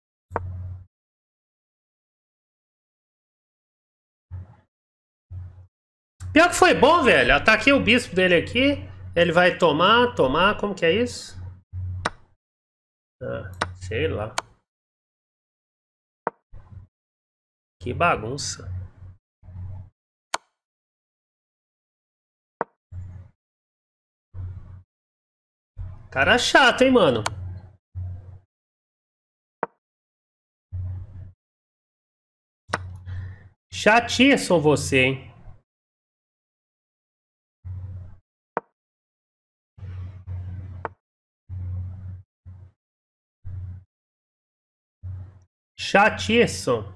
Pior que foi bom, velho. Ataquei o bispo dele aqui. Ele vai tomar. Como que é isso? Ah, sei lá. Que bagunça. Cara chato, hein, mano. Chatíssimo você, hein. Chatíssimo.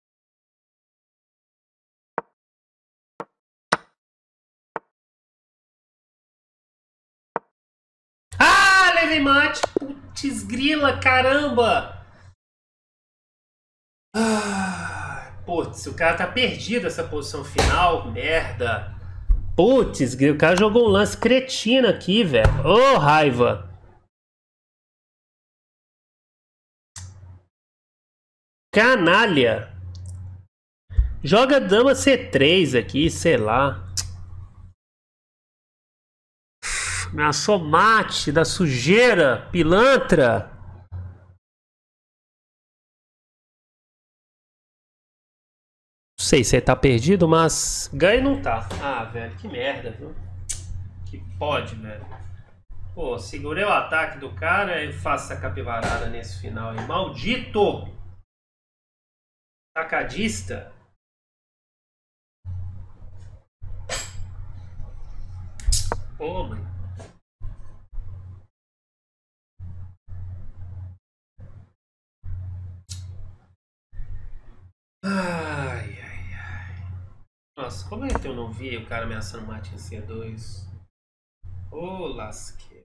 Ah, levei mate. Putz grila, caramba. Ah, putz, o cara tá perdido essa posição final. Merda. Putz grila, o cara jogou um lance cretino aqui, velho. Ô, raiva. Canalha. Joga dama C3 aqui, sei lá. Ameaçou mate da sujeira, pilantra. Não sei se ele tá perdido, mas ganha não tá. Ah, velho, que merda, viu? Que pode, velho. Pô, segurei o ataque do cara e faço essa capivarada nesse final aí. Maldito! Sacadista. Pô, mãe. Nossa, como é que eu não vi o cara ameaçando mate em C2? Ô, lasque.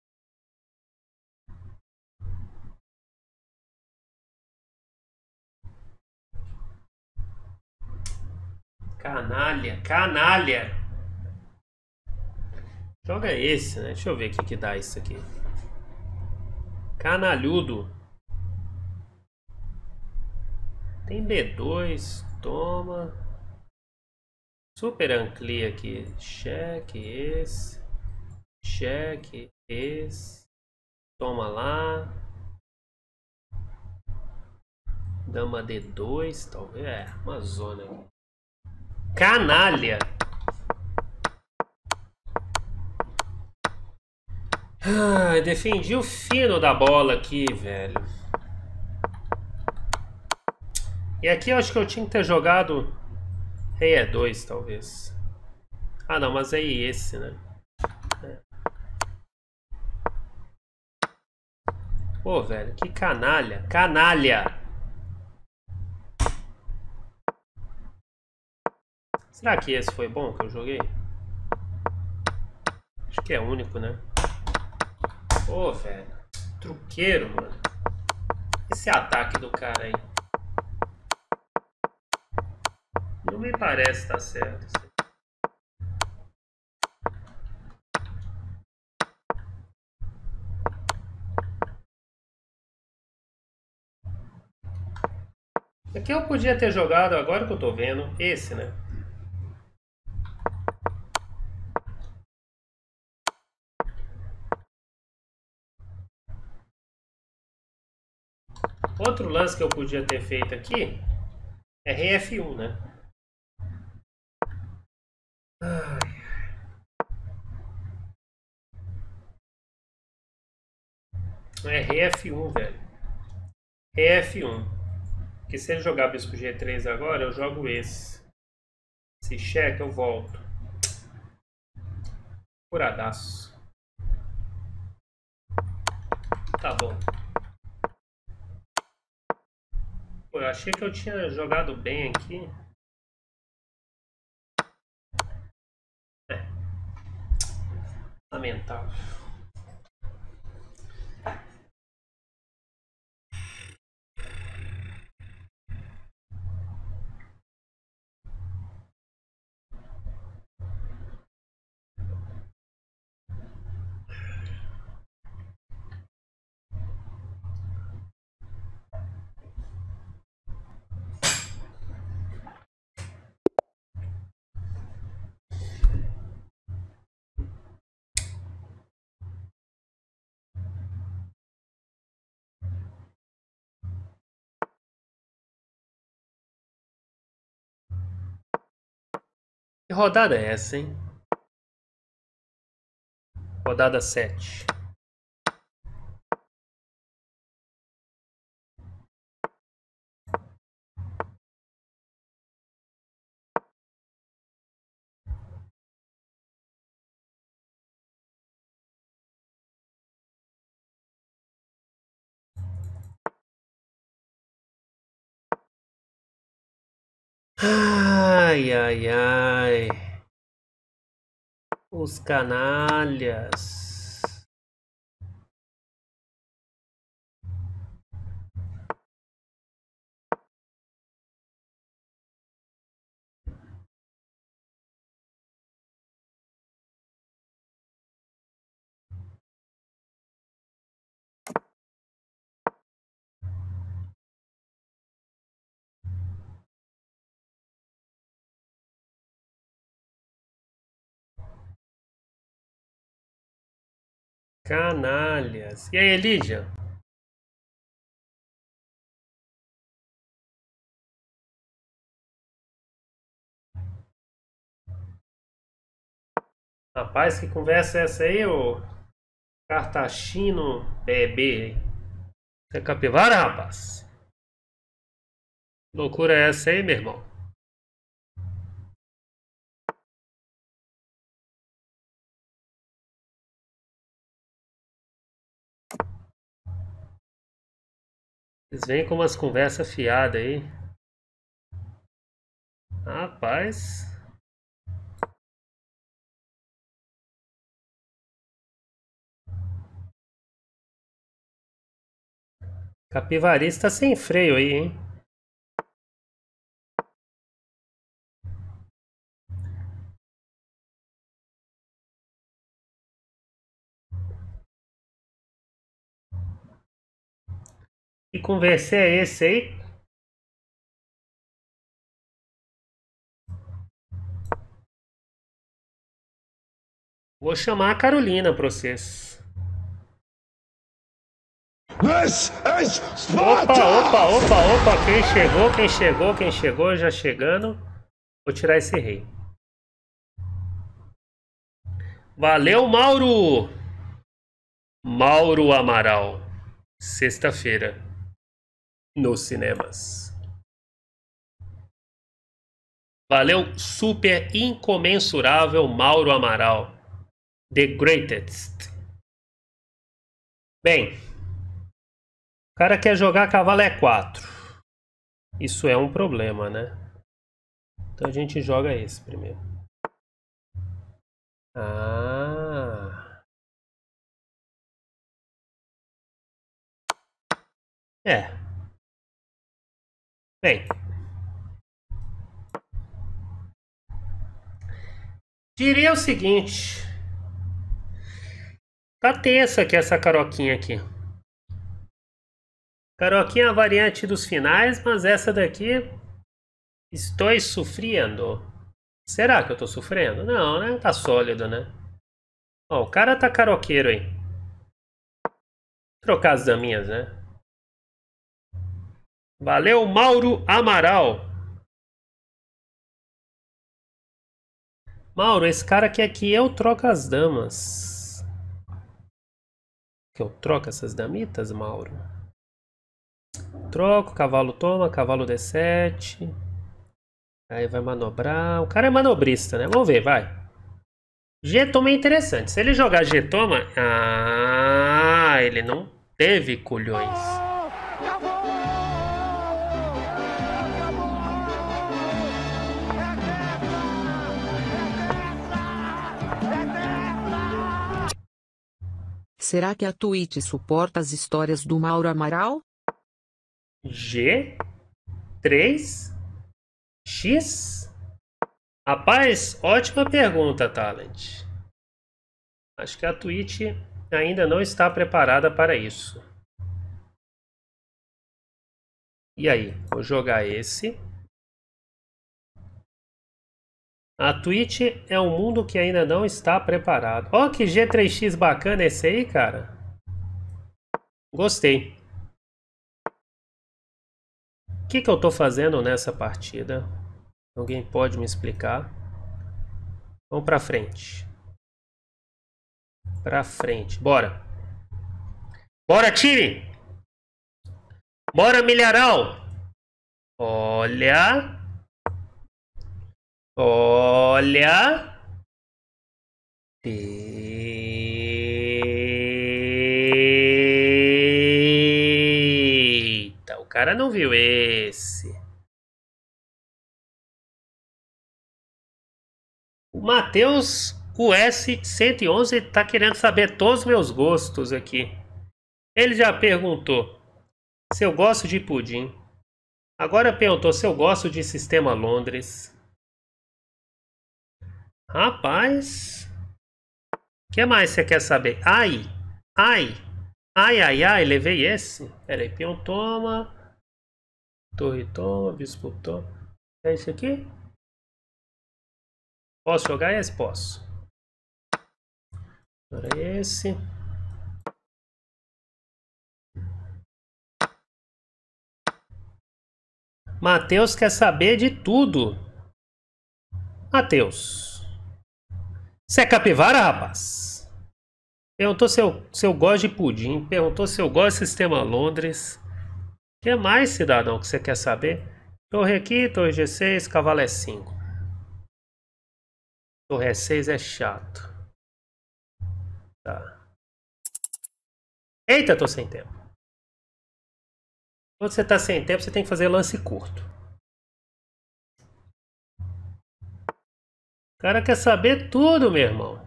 Canalha, canalha. Joga esse, né? Deixa eu ver o que dá isso aqui. Canalhudo. Tem B2, toma. Super ancli aqui. Cheque esse. Cheque esse. Toma lá. Dama D2, talvez. É, uma zona aqui. Canalha. Ah, defendi o fino da bola aqui, velho. E aqui eu acho que eu tinha que ter jogado Rei E2, talvez. Ah, não, mas aí esse, né? É. Pô, velho, que canalha. Canalha! Será que esse foi bom que eu joguei? Acho que é único, né? Pô, velho. Truqueiro, mano. Esse ataque do cara aí. Não me parece estar certo. Aqui eu podia ter jogado, agora que eu tô vendo, esse, né? Outro lance que eu podia ter feito aqui é Rei F1, né? Ai. É Rei F1, velho. Rei F1. Porque se ele jogar bispo G3 agora, eu jogo esse. Se checa, eu volto. Furadaço. Tá bom. Pô, eu achei que eu tinha jogado bem aqui. É. Lamentável. Que rodada é essa, hein? Rodada 7. Ai, ai, ai. Os canalhas. Canalhas. E aí, Lídia? Rapaz, que conversa é essa aí, ô Cartachino bebê, hein? Você é capivara, rapaz? Loucura é essa aí, meu irmão? Eles vêm com umas conversas fiadas aí. Rapaz. Capivarista sem freio aí, hein? Que conversa é esse aí? Vou chamar a Carolina pra vocês. Opa. Quem chegou, já chegando. Vou tirar esse rei. Valeu, Mauro! Mauro Amaral. Sexta-feira. Nos cinemas. Valeu, super incomensurável Mauro Amaral. The greatest. Bem, o cara quer jogar cavalo E4. Isso é um problema, né? Então a gente joga esse primeiro. Ah. É. Bem. Diria o seguinte. Tá tensa aqui essa caroquinha aqui. Caroquinha é a variante dos finais, mas essa daqui... Estou sofrendo. Será que eu tô sofrendo? Não, né? Tá sólido, né? Ó, o cara tá caroqueiro aí. Trocar as daminhas, né? Valeu, Mauro Amaral. Mauro, esse cara quer que eu troque as damas. Que eu troco essas damitas, Mauro? Troco, cavalo toma, cavalo D7. Aí vai manobrar. O cara é manobrista, né? Vamos ver, vai. G-toma é interessante. Se ele jogar G-toma... Ah, ele não teve culhões. Será que a Twitch suporta as histórias do Mauro Amaral? G? 3? X? Rapaz, ótima pergunta, Talent. Acho que a Twitch ainda não está preparada para isso. E aí, vou jogar esse. A Twitch é um mundo que ainda não está preparado. Ó, que G3X bacana esse aí, cara. Gostei. O que eu tô fazendo nessa partida? Alguém pode me explicar? Vamos pra frente. Pra frente. Bora. Bora, time! Bora, milharal! Olha... Olha. Eita, o cara não viu esse. O Matheus, o S111, tá querendo saber todos os meus gostos aqui. Ele já perguntou se eu gosto de pudim. Agora perguntou se eu gosto de Sistema Londres. Rapaz, o que mais você quer saber? Ai, levei esse. Pera aí, peão toma, torre toma, bispo toma. É esse aqui? Posso jogar esse? Posso. Agora esse. Matheus quer saber de tudo. Matheus, você é capivara, rapaz? Perguntou se eu gosto de pudim. Perguntou se eu gosto de Sistema Londres. O que mais, cidadão, que você quer saber? Torre aqui, torre G6, cavalo E5. Torre E6 é chato. Tá. Eita, tô sem tempo. Quando você tá sem tempo, você tem que fazer lance curto. O cara quer saber tudo, meu irmão.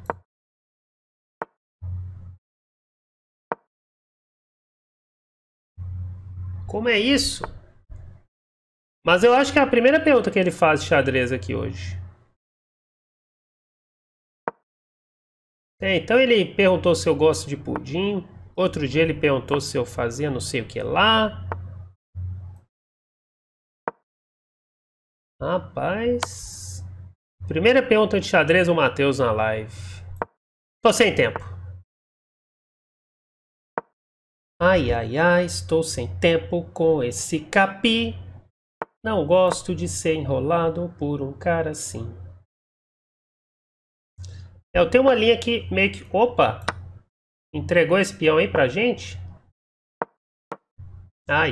Como é isso? Mas eu acho que é a primeira pergunta que ele faz de xadrez aqui hoje. Então ele perguntou se eu gosto de pudim. Outro dia ele perguntou se eu fazia não sei o que lá. Rapaz. Primeira pergunta de xadrez, o Matheus na live. Tô sem tempo. Ai, ai, ai, estou sem tempo com esse capi. Não gosto de ser enrolado por um cara assim. Eu tenho uma linha que meio que... Opa! Entregou esse peão aí pra gente? Ai.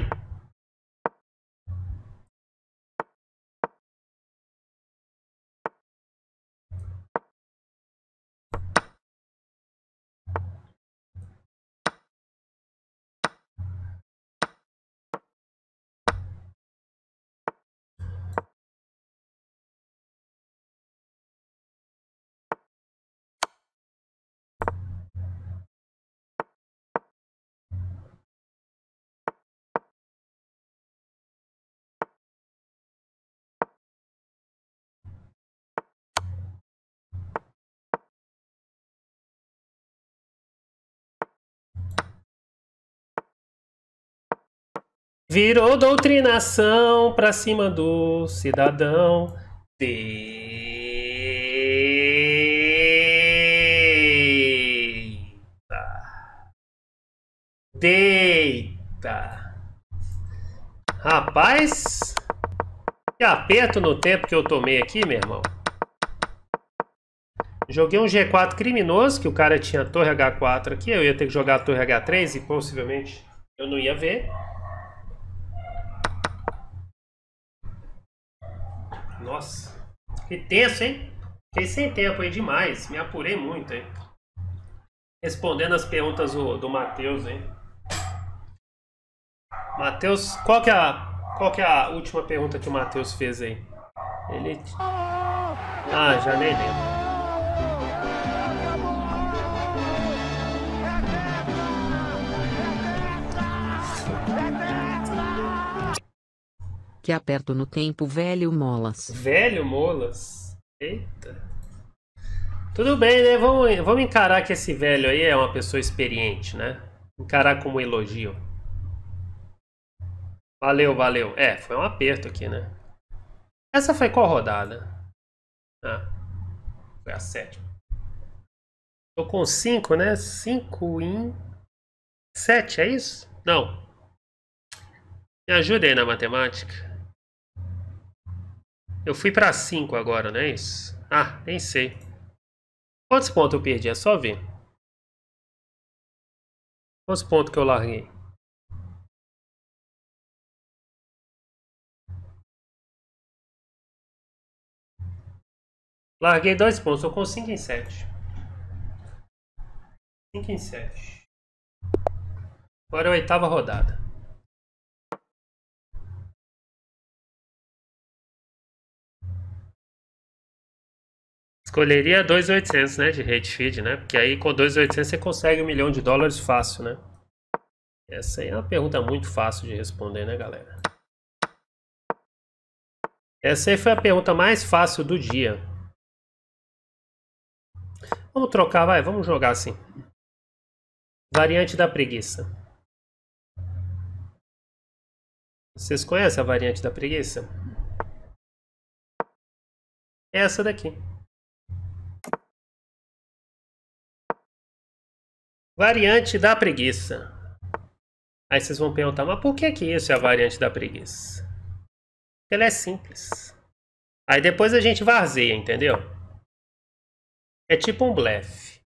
Virou doutrinação pra cima do cidadão. Deita. Rapaz, que aperto no tempo que eu tomei aqui, meu irmão. Joguei um G4 criminoso, que o cara tinha torre H4 aqui. Eu ia ter que jogar a torre H3 e possivelmente eu não ia ver. Nossa, que tenso, hein? Fiquei sem tempo aí demais. Me apurei muito, hein? Respondendo as perguntas do Matheus, hein? Matheus, qual que é a última pergunta que o Matheus fez aí? Ele... Ah, já nem lembro. Que aperto no tempo, velho Molas. Velho Molas? Eita. Tudo bem, né? Vamos encarar que esse velho aí é uma pessoa experiente, né? Encarar como um elogio. Valeu, valeu. É, foi um aperto aqui, né? Essa foi qual rodada? Ah, foi a 7ª. Tô com 5, né? 5 em 7, é isso? Não. Me ajuda aí na matemática. Eu fui pra 5 agora, não é isso? Ah, nem sei. Quantos pontos eu perdi? É só ver. Quantos pontos que eu larguei? Larguei 2 pontos. Tô com 5 em 7. 5 em 7. Agora é a 8ª rodada. Escolheria 2.800, né, de rate feed, né? Porque aí com 2.800 você consegue $1 milhão fácil, né? Essa aí é uma pergunta muito fácil de responder, né, galera? Essa aí foi a pergunta mais fácil do dia. Vamos trocar, vai, vamos jogar assim. Variante da preguiça. Vocês conhecem a variante da preguiça? É essa daqui. Variante da preguiça. Aí vocês vão perguntar, mas por que isso é a variante da preguiça? Ela é simples. Aí depois a gente varzeia, entendeu? É tipo um blefe.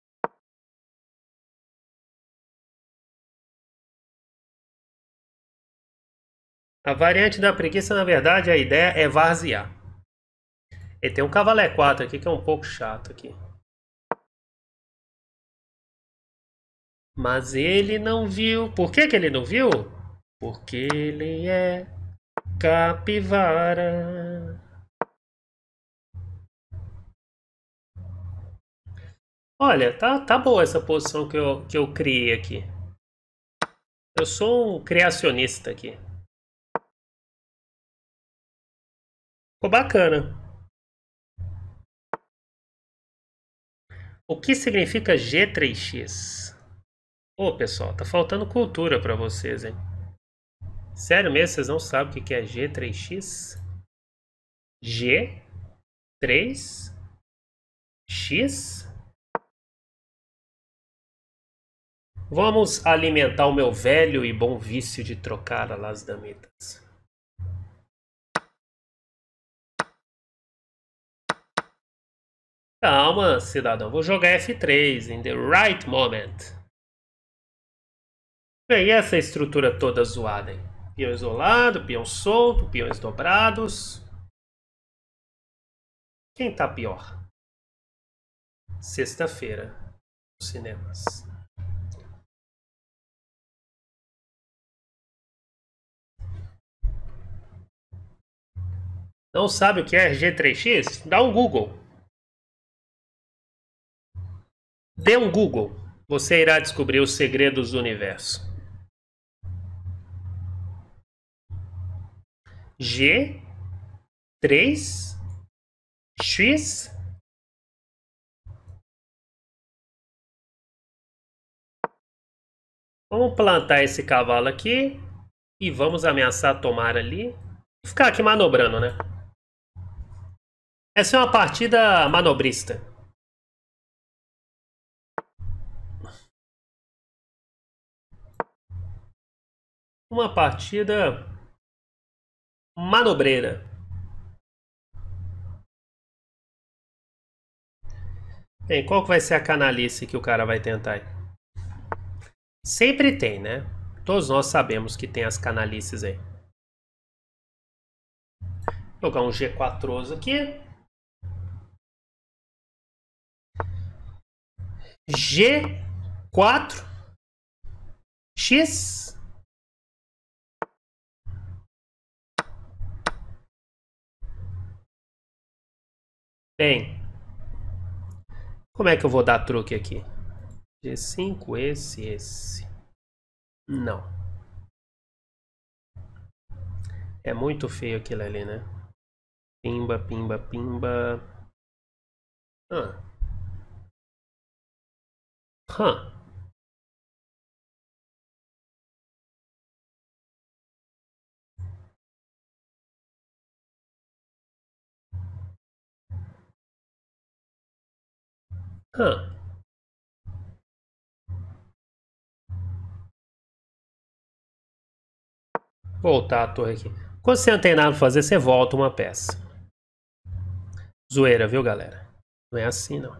A variante da preguiça, na verdade, a ideia é varzear. E tem um cavalo E4 aqui que é um pouco chato aqui. Mas ele não viu. Por que ele não viu? Porque ele é capivara. Olha, tá boa essa posição que eu criei aqui. Eu sou um criacionista aqui. Ficou bacana. O que significa G3X? Ô, pessoal, tá faltando cultura pra vocês, hein? Sério mesmo, vocês não sabem o que é G3X? G3X? Vamos alimentar o meu velho e bom vício de trocar as damitas. Calma, cidadão. Vou jogar F3 in the right moment. Bem, essa estrutura toda zoada, hein? Peão isolado, peão solto, peões dobrados. Quem tá pior? Sexta-feira, nos cinemas. Não sabe o que é G3X? Dá um Google. Dê um Google. Você irá descobrir os segredos do universo. G3X. Vamos plantar esse cavalo aqui e vamos ameaçar tomar ali. Ficar aqui manobrando, né? Essa é uma partida manobrista. Uma partida manobreira. Bem, qual que vai ser a canalice que o cara vai tentar aí? Sempre tem, né? Todos nós sabemos que tem as canalices aí. Vou jogar um G4 aqui. G4X. Bem, como é que eu vou dar truque aqui? G5, esse. Não. É muito feio aquilo ali, né? Pimba, pimba, pimba. Ah. Voltar a torre aqui. Quando você não tem nada pra fazer, você volta uma peça. Zoeira, viu, galera? Não é assim, não.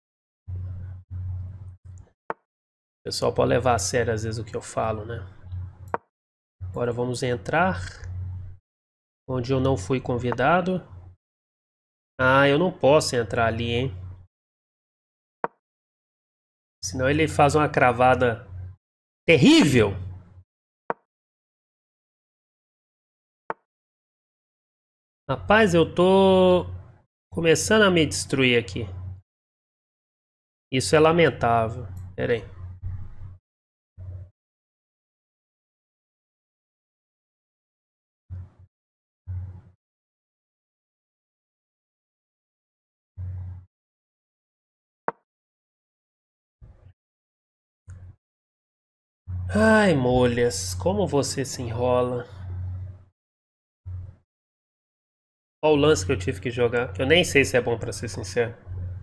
O pessoal pode levar a sério às vezes o que eu falo, né? Agora vamos entrar onde eu não fui convidado. Ah, eu não posso entrar ali, hein? Senão ele faz uma cravada terrível. Rapaz, eu tô começando a me destruir aqui. Isso é lamentável. Pera aí. Ai, molhas, como você se enrola. Olha o lance que eu tive que jogar, que eu nem sei se é bom pra ser sincero.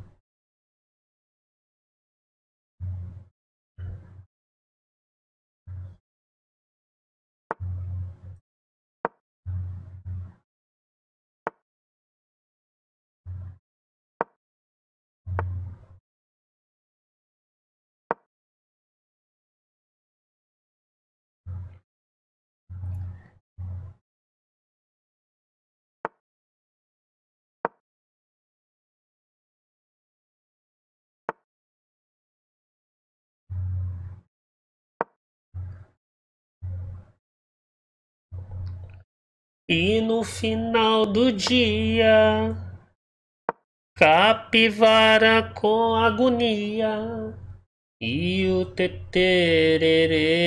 E no final do dia, capivara com agonia. E o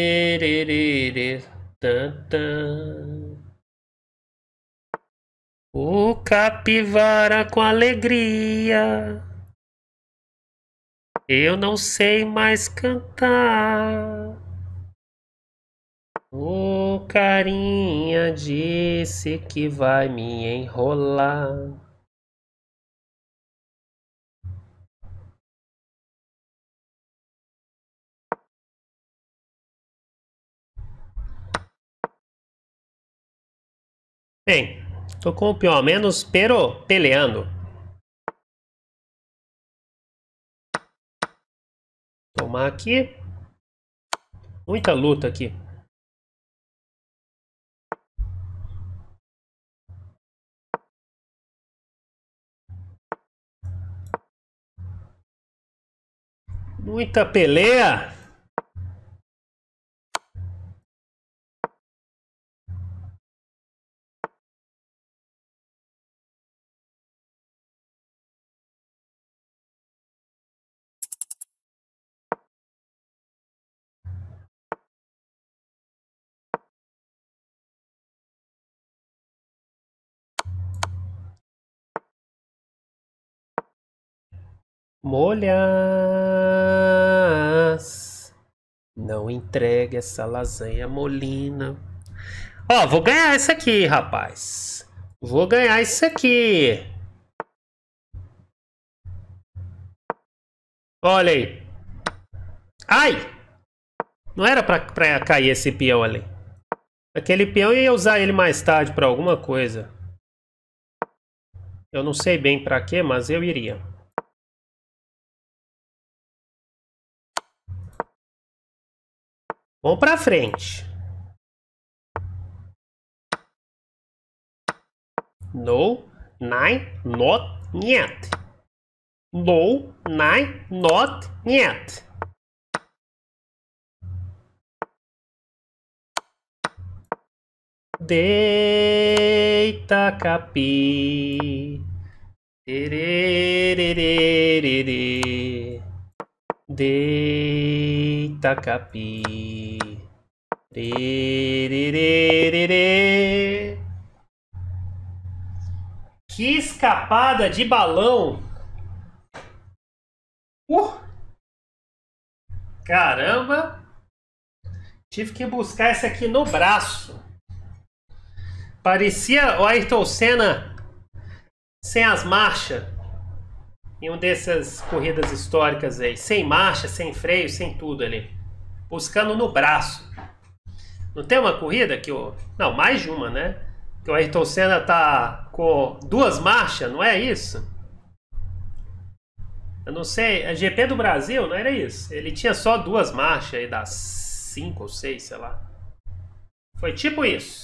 tetererê, tantã. O capivara com alegria. Eu não sei mais cantar. O carinha disse que vai me enrolar. Bem, tô com o peão a menos, pero peleando. Tomar aqui. Muita luta aqui. Muita peleia. Molhas. Não entregue essa lasanha molina. Ó, vou ganhar isso aqui, rapaz. Vou ganhar isso aqui. Olha aí. Ai! Não era pra cair esse peão ali. Aquele peão eu ia usar ele mais tarde pra alguma coisa. Eu não sei bem pra quê, mas eu iria. Vamos pra frente. No, nein, not, niet. No, nein, not, niet. Deita capi. Tererererere. Deita capi. Tererererere. Que escapada de balão! Caramba! Tive que buscar essa aqui no braço. Parecia o Ayrton Senna sem as marchas. Em uma dessas corridas históricas aí. Sem marcha, sem freio, sem tudo ali. Buscando no braço. Não tem uma corrida que o... Não, mais de uma, né? Que o Ayrton Senna tá com 2 marchas, não é isso? Eu não sei, a GP do Brasil, não era isso? Ele tinha só 2 marchas aí, das 5 ou 6, sei lá. Foi tipo isso.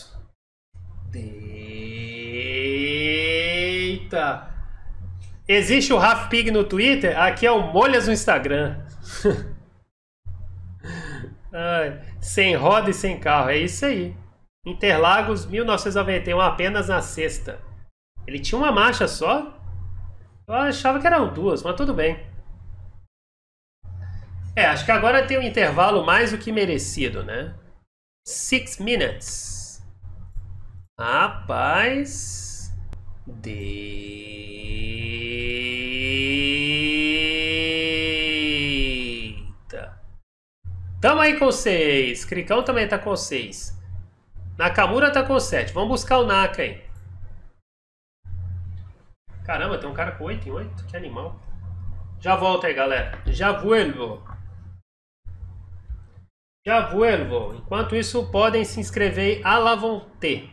Eita! Existe o Raf Pig no Twitter, aqui é o Molhas no Instagram. Ai, sem roda e sem carro, é isso aí. Interlagos 1991, apenas na sexta. Ele tinha uma marcha só? Eu achava que eram 2, mas tudo bem. É, acho que agora tem um intervalo mais do que merecido, né? 6 minutes. Rapaz. Deita. Tamo aí com 6. Cricão também tá com 6. Nakamura tá com 7. Vamos buscar o Naka aí. Caramba, tem um cara com 8 em 8. Que animal. Já volto aí, galera. Já vuelvo. Já vuelvo. Enquanto isso, podem se inscrever à la volonté.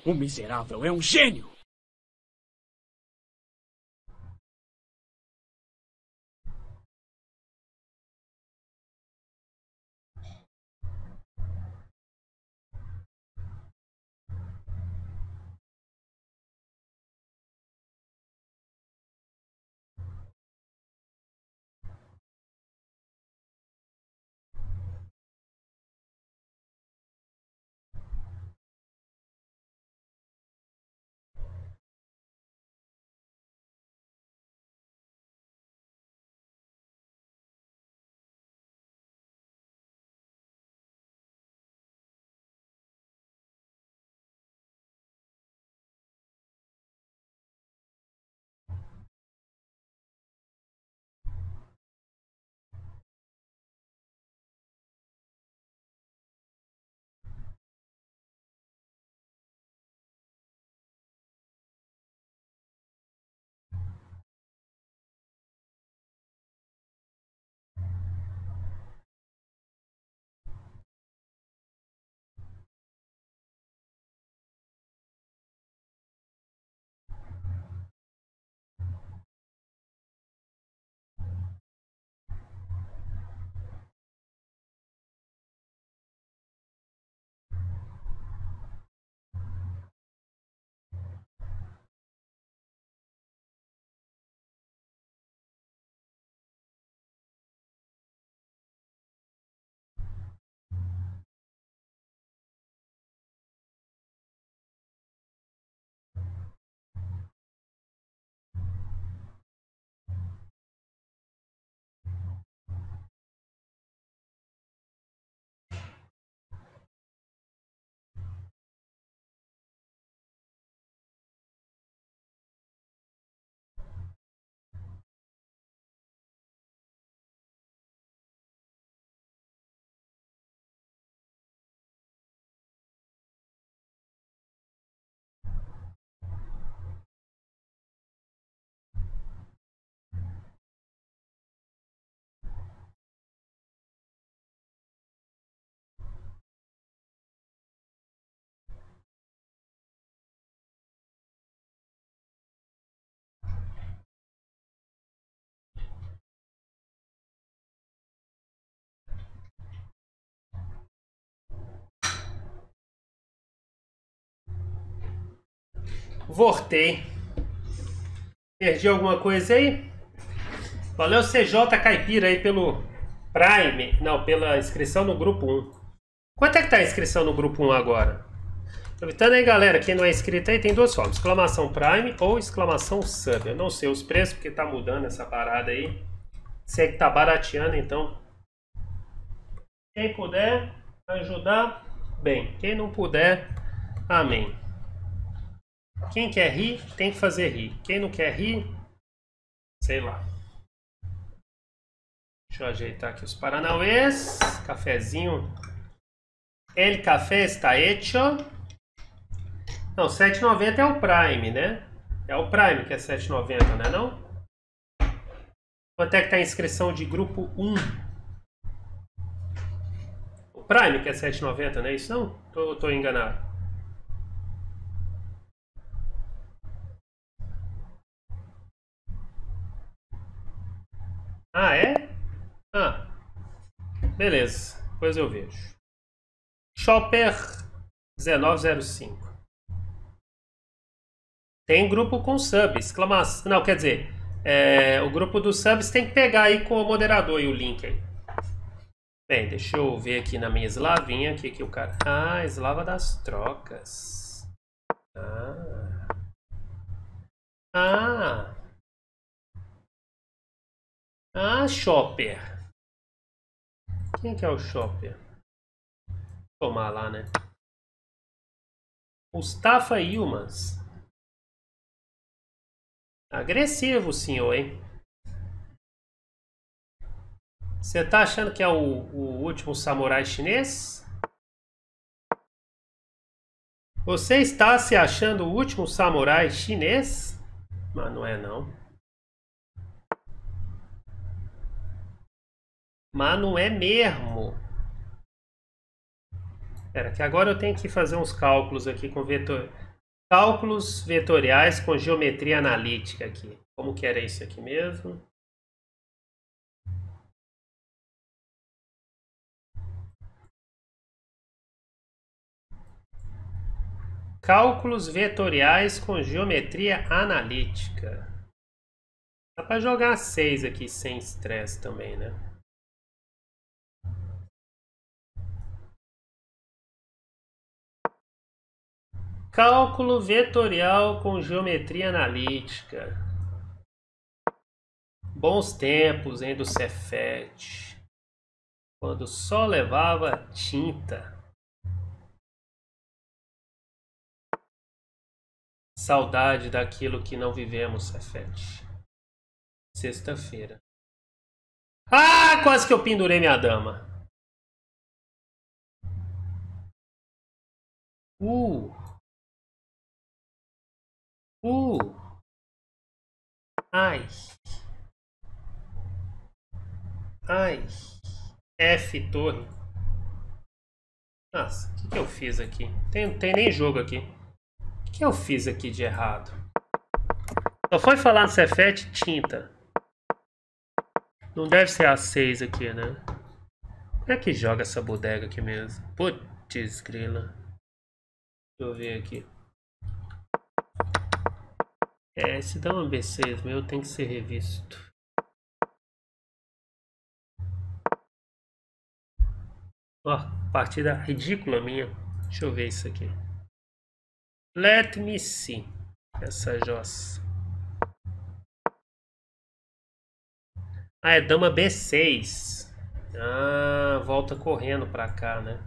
O miserável é um gênio! Voltei. Perdi alguma coisa aí? Valeu CJ Caipira aí pelo Prime. Não, pela inscrição no grupo 1. Quanto é que tá a inscrição no grupo 1 agora? Aproveitando aí, galera, quem não é inscrito aí, tem duas formas: exclamação Prime ou exclamação Sub. Eu não sei os preços porque tá mudando essa parada aí. Sei que tá barateando, então quem puder ajudar, bem. Quem não puder, amém. Quem quer rir, tem que fazer rir. Quem não quer rir, sei lá. Deixa eu ajeitar aqui os paranauês. Cafezinho. El café está hecho. Não, 7,90 é o Prime, né? É o Prime que é 7,90, né não? Quanto é que tá a inscrição de grupo 1? O Prime que é 7,90, não é isso não? Tô enganado. Ah, é? Ah, beleza. Depois eu vejo. Shopper 1905. Tem grupo com sub, exclamação. Não, quer dizer, o grupo dos subs tem que pegar aí com o moderador e o link aí. Bem, deixa eu ver aqui na minha eslavinha aqui que o cara. Ah, eslava das trocas. Ah. Ah. Ah, Shopper. Quem que é o Shopper? Vou tomar lá, né? Mustafa Yilmaz. Agressivo, senhor, hein? Você tá achando que é o último samurai chinês? Você está se achando o último samurai chinês? Mas não é não. Mas não é mesmo. Espera, que agora eu tenho que fazer uns cálculos aqui com vetor. Cálculos vetoriais com geometria analítica aqui. Como que era isso aqui mesmo? Cálculos vetoriais com geometria analítica. Dá para jogar 6 aqui sem estresse também, né? Cálculo vetorial com geometria analítica. Bons tempos, hein, do Cefet. Quando só levava tinta. Saudade daquilo que não vivemos, Cefet. Sexta-feira. Ah, quase que eu pendurei minha dama. Ai. Ai. F torre. Nossa, o que eu fiz aqui? Tem nem jogo aqui. O que eu fiz aqui de errado? Só foi falar no Cefet tinta. Não deve ser a 6 aqui, né? Como é que joga essa bodega aqui mesmo? Putz, grila. Deixa eu ver aqui. Esse dama B6 meu tem que ser revisto. Ó, partida ridícula minha. Deixa eu ver isso aqui. Let me see. Essa jossa. Ah, é dama B6. Ah, volta correndo pra cá, né?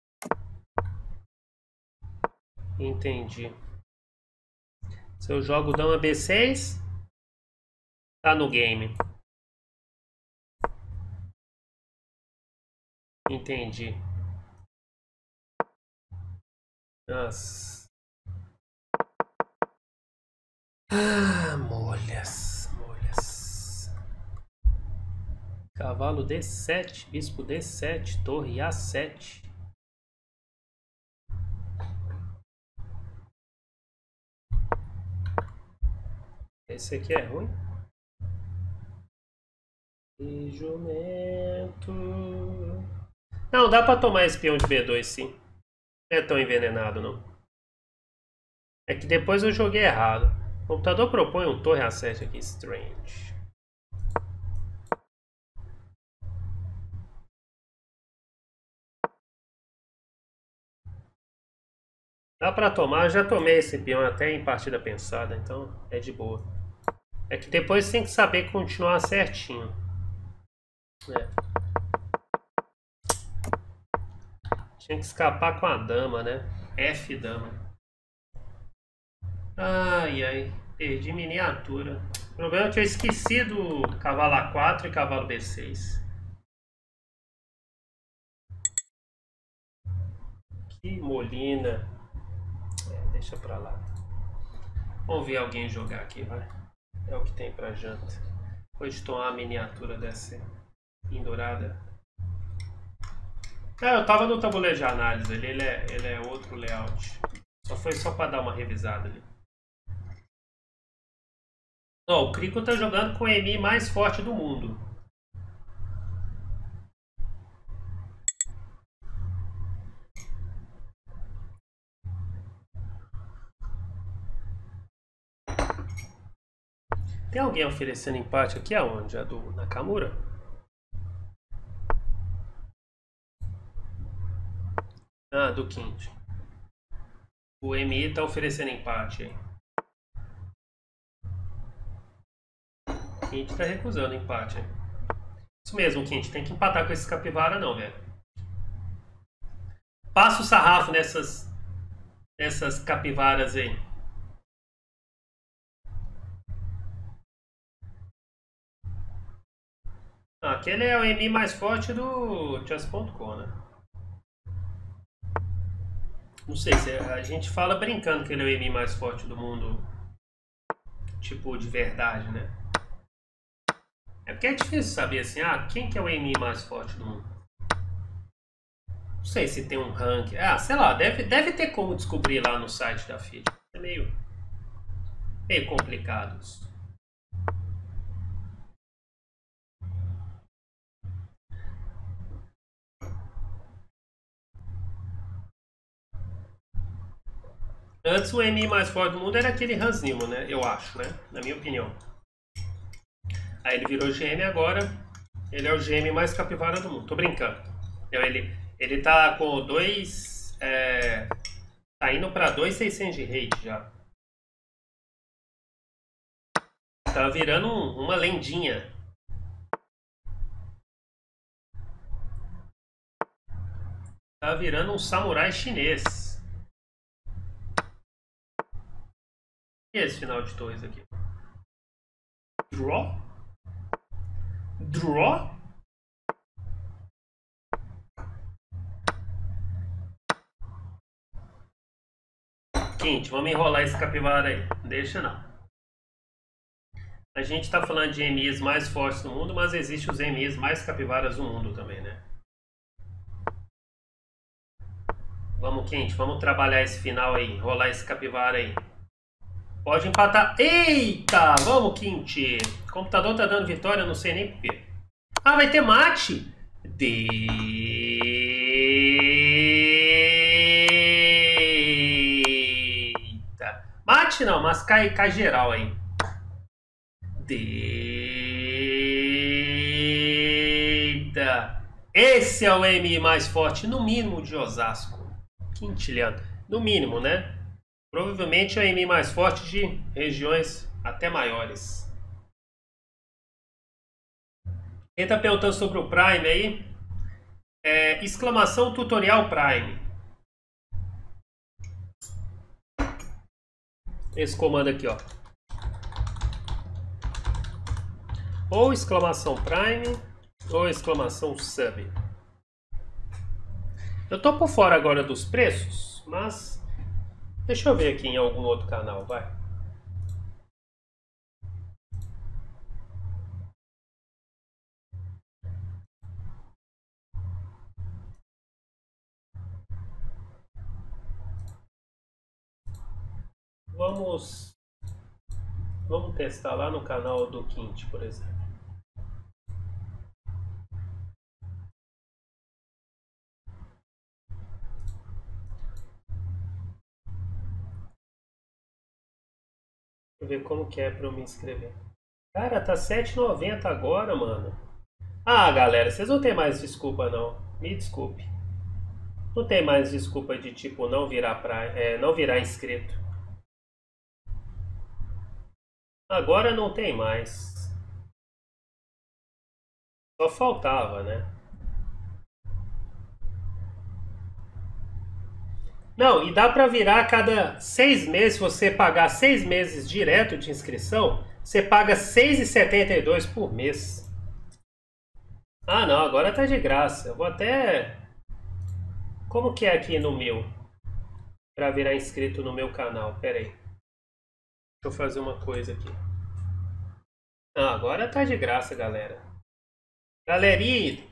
Entendi. Se eu jogo dama B6, tá no game. Entendi. Nossa. Ah, molhas. Cavalo D7, bispo D7, torre A7. Esse aqui é ruim. E jumento. Não, dá pra tomar esse peão de B2 sim. Não é tão envenenado não. É que depois eu joguei errado. O computador propõe um torre A7 aqui, strange. Dá pra tomar, já tomei esse peão até em partida pensada, então é de boa. É que depois tem que saber continuar certinho. Tinha que escapar com a dama, né? F dama. Ai, perdi miniatura. O problema é que eu esqueci do cavalo A4 e cavalo B6. Que molina. Deixa pra lá. Vamos ver alguém jogar aqui, vai. É o que tem pra janta. Depois de tomar a miniatura dessa pendurada. Eu tava no tabuleiro de análise ali, ele é outro layout. Foi só pra dar uma revisada ali. O Crico tá jogando com o EMI mais forte do mundo. Tem alguém oferecendo empate aqui aonde? A do Nakamura? Ah, do Quinte. O MI tá oferecendo empate aí. O Quinte tá recusando empate aí. Isso mesmo, Quinte. Tem que empatar com esse capivara não, velho. Passa o sarrafo nessas capivaras aí. Aquele é o EMI mais forte do chess.com, né? Não sei se a gente fala brincando que ele é o EMI mais forte do mundo, tipo, de verdade, né? É porque é difícil saber assim, quem que é o EMI mais forte do mundo? Não sei se tem um ranking. Sei lá, deve ter como descobrir lá no site da FIDE. É meio complicado isso. Antes o MI mais forte do mundo era aquele Hans Niemann, né? Eu acho, né? Na minha opinião. Aí ele virou GM agora. Ele é o GM mais capivara do mundo. Tô brincando. Ele tá com 2... tá indo pra 2.600 de rate já. Tá virando uma lendinha. Tá virando um samurai chinês. E esse final de torres aqui? Draw? Draw? Quente, vamos enrolar esse capivara aí. Deixa não. A gente tá falando de MIs mais fortes do mundo, mas existe os MIs mais capivaras do mundo também, né? Vamos, Quente, vamos trabalhar esse final aí, enrolar esse capivara aí. Pode empatar. Eita! Vamos, Quinte. O computador tá dando vitória, não sei nem porquê. Ah, vai ter mate! Eita. Mate não, mas cai geral aí. Eita. Esse é o MI mais forte, no mínimo, de Osasco. Quintiliano. No mínimo, né? Provavelmente é o MI mais forte de regiões até maiores. Quem tá perguntando sobre o Prime aí? Exclamação tutorial Prime. Esse comando aqui, ó. Ou exclamação Prime, ou exclamação Sub. Eu tô por fora agora dos preços, mas deixa eu ver aqui em algum outro canal, vai. Vamos testar lá no canal do Quinte, por exemplo. Deixa eu ver como que é pra eu me inscrever. Cara, tá R$7,90 agora, mano. Ah, galera, vocês não tem mais desculpa, não. Me desculpe. Não tem mais desculpa de tipo não virar inscrito. Agora não tem mais. Só faltava, né? Não, e dá pra virar a cada 6 meses. Se você pagar 6 meses direto de inscrição, você paga R$6,72 por mês. Ah, não, agora tá de graça. Eu vou até... Como que é aqui no meu? Pra virar inscrito no meu canal. Pera aí. Deixa eu fazer uma coisa aqui. Ah, agora tá de graça, galera. Galerinha.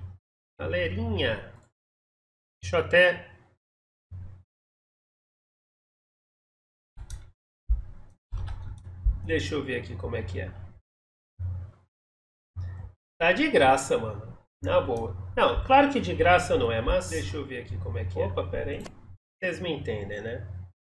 Deixa eu até... Deixa eu ver aqui como é que é. Tá de graça, mano. Na boa. Não, claro que de graça não é, mas deixa eu ver aqui como é que é. Opa, pera aí. Vocês me entendem, né?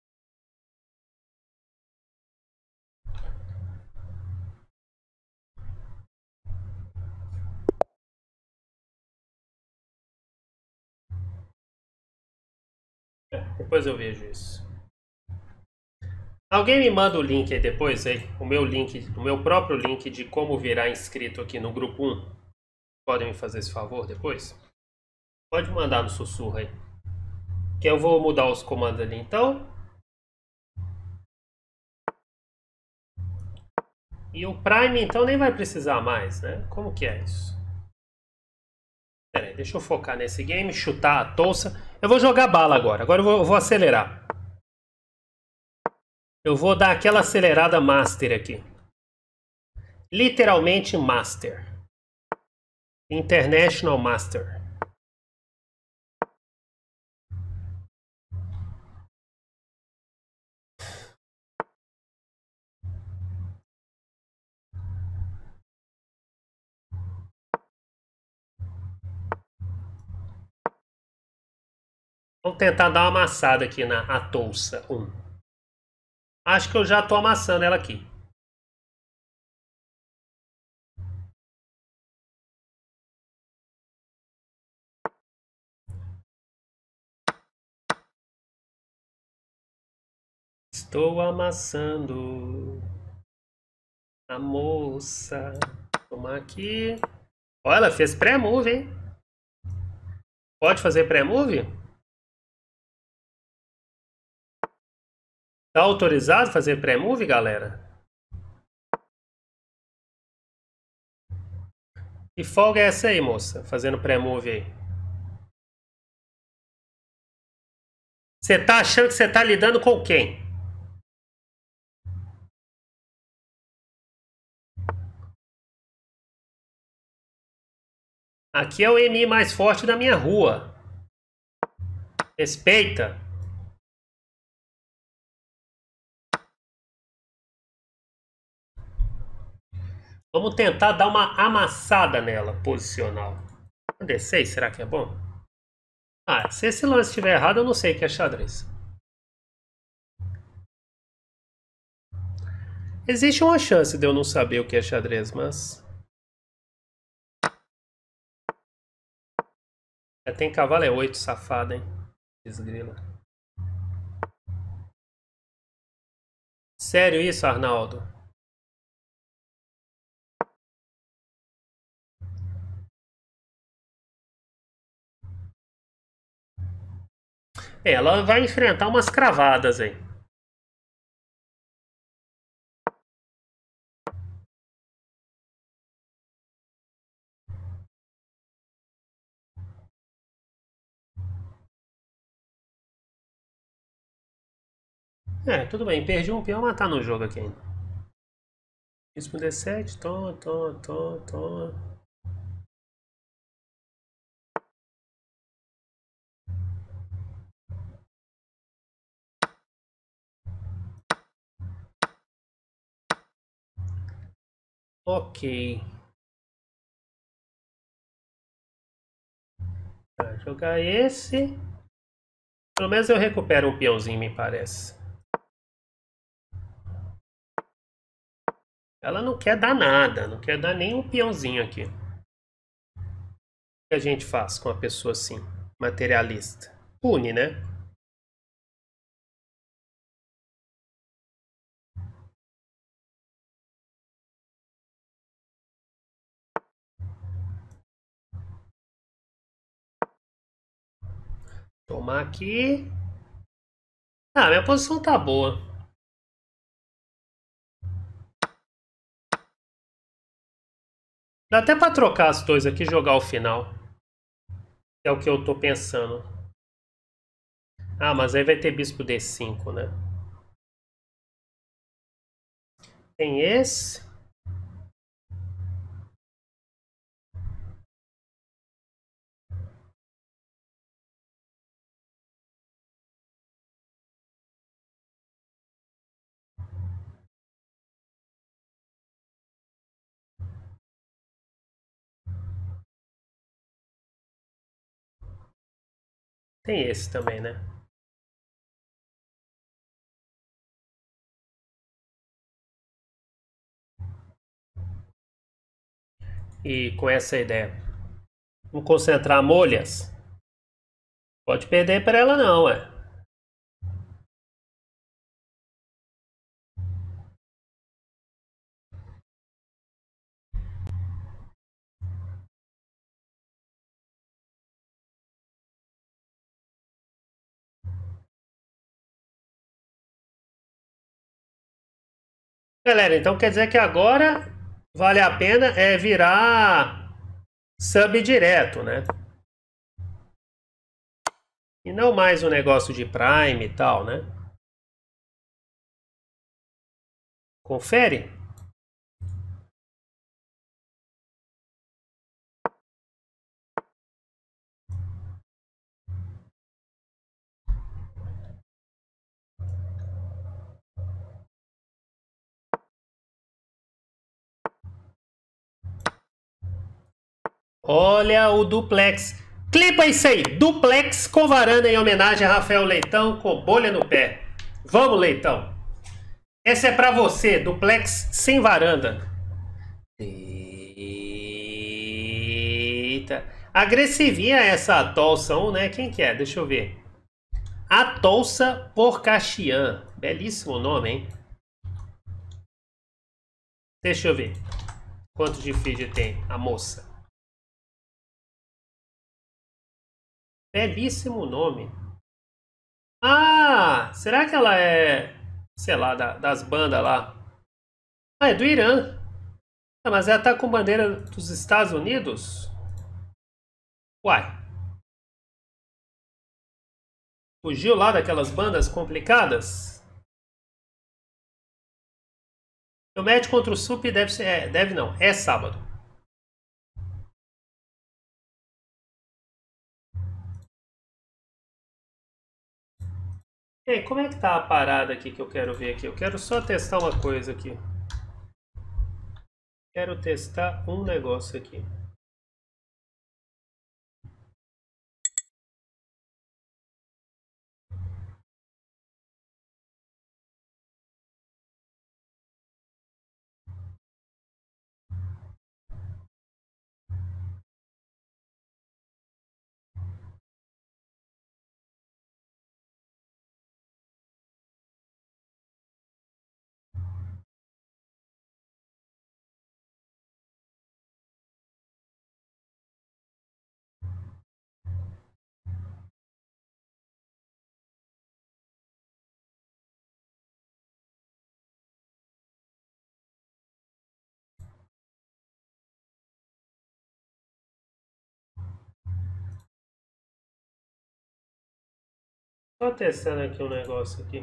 Depois eu vejo isso. Alguém me manda o link aí depois, aí? O meu próprio link de como virar inscrito aqui no grupo 1. Podem me fazer esse favor depois? Pode mandar no sussurro aí. Que eu vou mudar os comandos ali então. E o Prime então nem vai precisar mais, né? Como que é isso? Pera aí, deixa eu focar nesse game, chutar a touça. Eu vou jogar bala agora. Agora eu vou acelerar. Eu vou dar aquela acelerada master aqui. Literalmente master. International Master. Vamos tentar dar uma amassada aqui na touça. Acho que eu já tô amassando ela aqui. Estou amassando a moça. Tomar aqui. Olha, ela fez pré-move, hein? Pode fazer pré-move? Tá autorizado fazer pré-move, galera? Que folga é essa aí, moça? Fazendo pré-move aí. Você tá achando que você tá lidando com quem? Aqui é o MI mais forte da minha rua. Respeita. Vamos tentar dar uma amassada nela, posicional. D6, será que é bom? Ah, se esse lance estiver errado, eu não sei o que é xadrez. Existe uma chance de eu não saber o que é xadrez, mas... Tem cavalo é 8, safado, hein? Desgrila. Sério isso, Arnaldo? Ela vai enfrentar umas cravadas aí. Tudo bem. Perdi um peão, mas tá no jogo aqui ainda. Isso pro D7. Toma, toma, toma, toma. Ok. Tá, jogar esse. Pelo menos eu recupero um peãozinho, me parece. Ela não quer dar nada, não quer dar nem um peãozinho aqui. O que a gente faz com uma pessoa assim, materialista? Pune, né? Tomar aqui. Ah, minha posição tá boa. Dá até pra trocar as dois aqui e jogar o final. É o que eu tô pensando. Ah, mas aí vai ter bispo D5, né? Tem esse. Tem esse também, né? E com essa ideia. Vamos concentrar molhas. Pode perder pra ela não, ué. Galera, então quer dizer que agora vale a pena virar sub direto, né? E não mais um negócio de Prime e tal, né? Confere? Olha o duplex. Clipa isso aí. Duplex com varanda em homenagem a Rafael Leitão com bolha no pé. Vamos, Leitão. Essa é pra você. Duplex sem varanda. Eita. Agressivinha essa Atolsa 1, né? Quem que é? Deixa eu ver. Atolsa Porcachian. Belíssimo nome, hein? Deixa eu ver. Quanto de feed tem a moça? Belíssimo nome. Ah, será que ela é, sei lá, das bandas lá? Ah, é do Irã. Ah, mas ela tá com bandeira dos Estados Unidos? Uai. Fugiu lá daquelas bandas complicadas? O match contra o Sup deve ser. Deve não, é sábado. Ei, como é que tá a parada aqui que eu quero ver aqui? Eu quero só testar uma coisa aqui. Quero testar um negócio aqui. Só testando aqui um negócio aqui.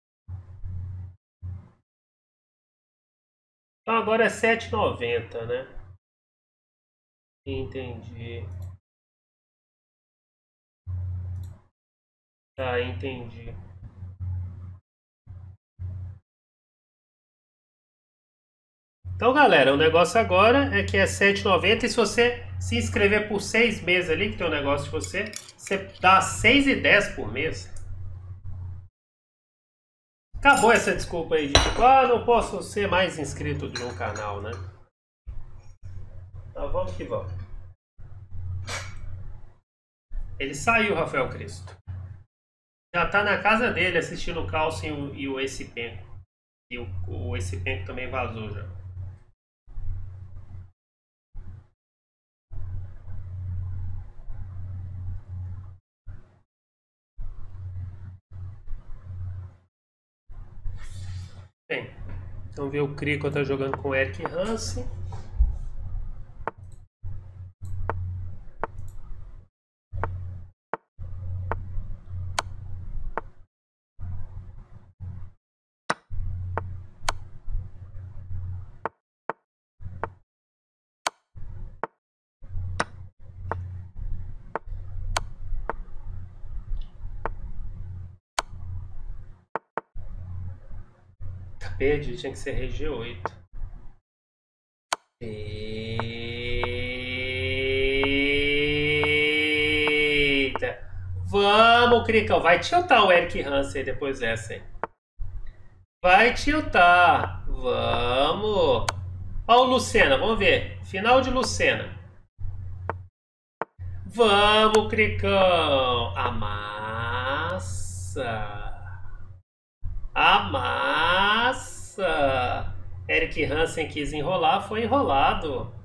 Então agora é 7,90, né? Entendi. Tá, entendi. Então, galera, o negócio agora é que é 7,90 e se você se inscrever por 6 meses ali, que tem um negócio de você, você dá 6,10 por mês. Acabou essa desculpa aí de tipo, não posso ser mais inscrito de um canal, né? Então vamos que vamos. Ele saiu, Rafael Cristo. Já tá na casa dele assistindo o Carlsen e o Essipenco. E o Essipenco também vazou já. Bem, então ver o Crico tá jogando com o Eric Hansen. Perdi, tinha que ser RG8. Eita! Vamos, Cricão. Vai tiltar o Eric Hansen depois dessa, hein? Vai tiltar. Vamos. Ó o Lucena, vamos ver. Final de Lucena. Vamos, Cricão. Amassa. Amassa! Eric Hansen quis enrolar, foi enrolado.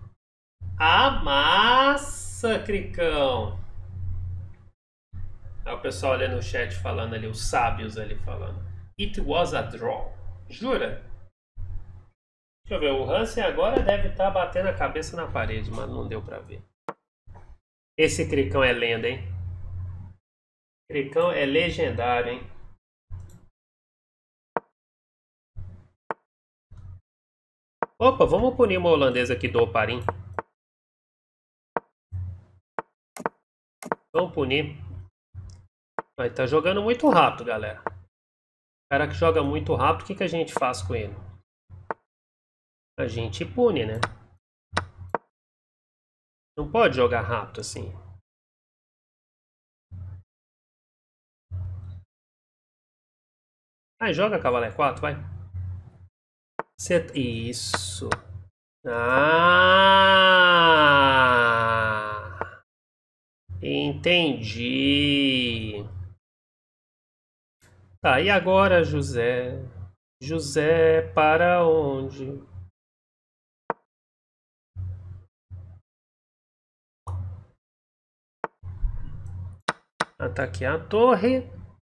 Amassa, Cricão! Aí o pessoal ali no chat falando ali, os sábios ali falando. It was a draw. Jura? Deixa eu ver, o Hansen agora deve estar batendo a cabeça na parede, mas não deu pra ver. Esse Cricão é lenda, hein? Cricão é legendário, hein? Opa, vamos punir uma holandesa aqui do Oparim. Vamos punir. Vai tá jogando muito rápido, galera. O cara que joga muito rápido, o que a gente faz com ele? A gente pune, né? Não pode jogar rápido assim. Vai, joga cavalo E4, vai. Isso. Ah! Entendi. Tá, e agora, José? José, para onde? Ataque a torre.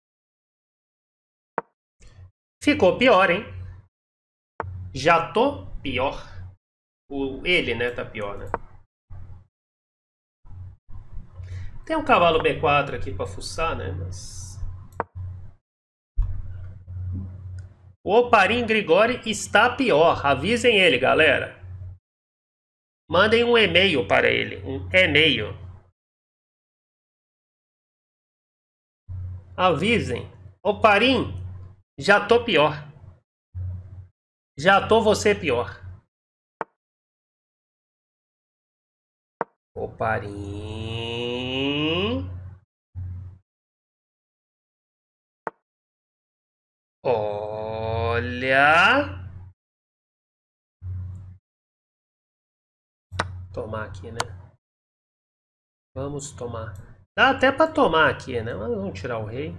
Ficou pior, hein? Já tô pior. Ele, né, tá pior, né? Tem um cavalo B4 aqui pra fuçar, né? Mas... o Oparin Grigori está pior. Avisem ele, galera. Mandem um e-mail para ele. Um e-mail. Avisem. Oparin, já tô pior. Já tô você pior. Oparin. Olha. Tomar aqui, né? Vamos tomar. Dá até pra tomar aqui, né? Mas vamos tirar o rei.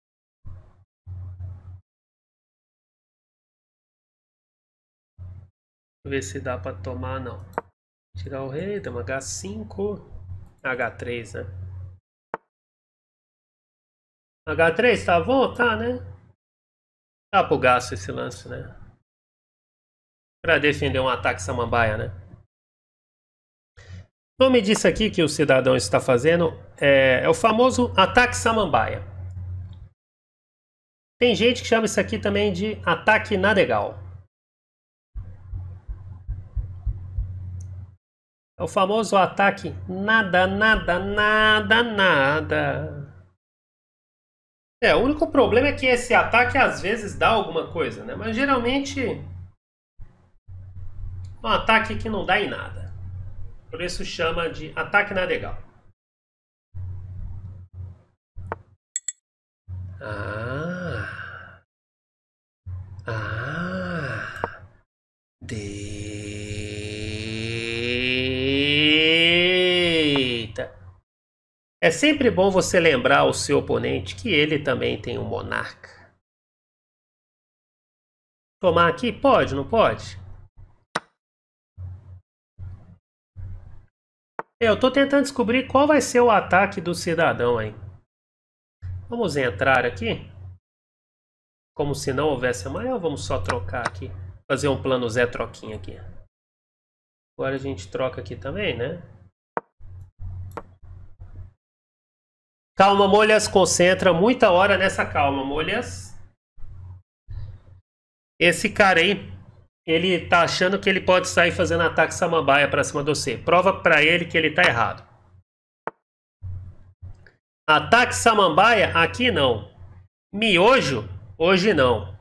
Ver se dá pra tomar, não. Tirar o rei, dá uma H5. H3, né? H3, tá bom? Tá, né? Dá pro gasto esse lance, né? Pra defender um ataque samambaia, né? O nome disso aqui que o cidadão está fazendo é o famoso ataque samambaia. Tem gente que chama isso aqui também de ataque nadegal. É o famoso ataque nada, nada, nada, nada. O único problema é que esse ataque às vezes dá alguma coisa, né? Mas geralmente é um ataque que não dá em nada. Por isso chama de ataque nadegal. Deita. É sempre bom você lembrar ao seu oponente que ele também tem um monarca. Tomar aqui? Pode, não pode? Eu tô tentando descobrir qual vai ser o ataque do cidadão aí. Vamos entrar aqui. Como se não houvesse amanhã, ou vamos só trocar aqui? Fazer um plano Zé troquinha aqui. Agora a gente troca aqui também, né? Calma, Molhas, concentra. Muita hora nessa calma, Molhas. Esse cara aí, ele tá achando que ele pode sair fazendo ataque samambaia pra cima de você. Prova pra ele que ele tá errado. Ataque samambaia, aqui não. Miojo, hoje não.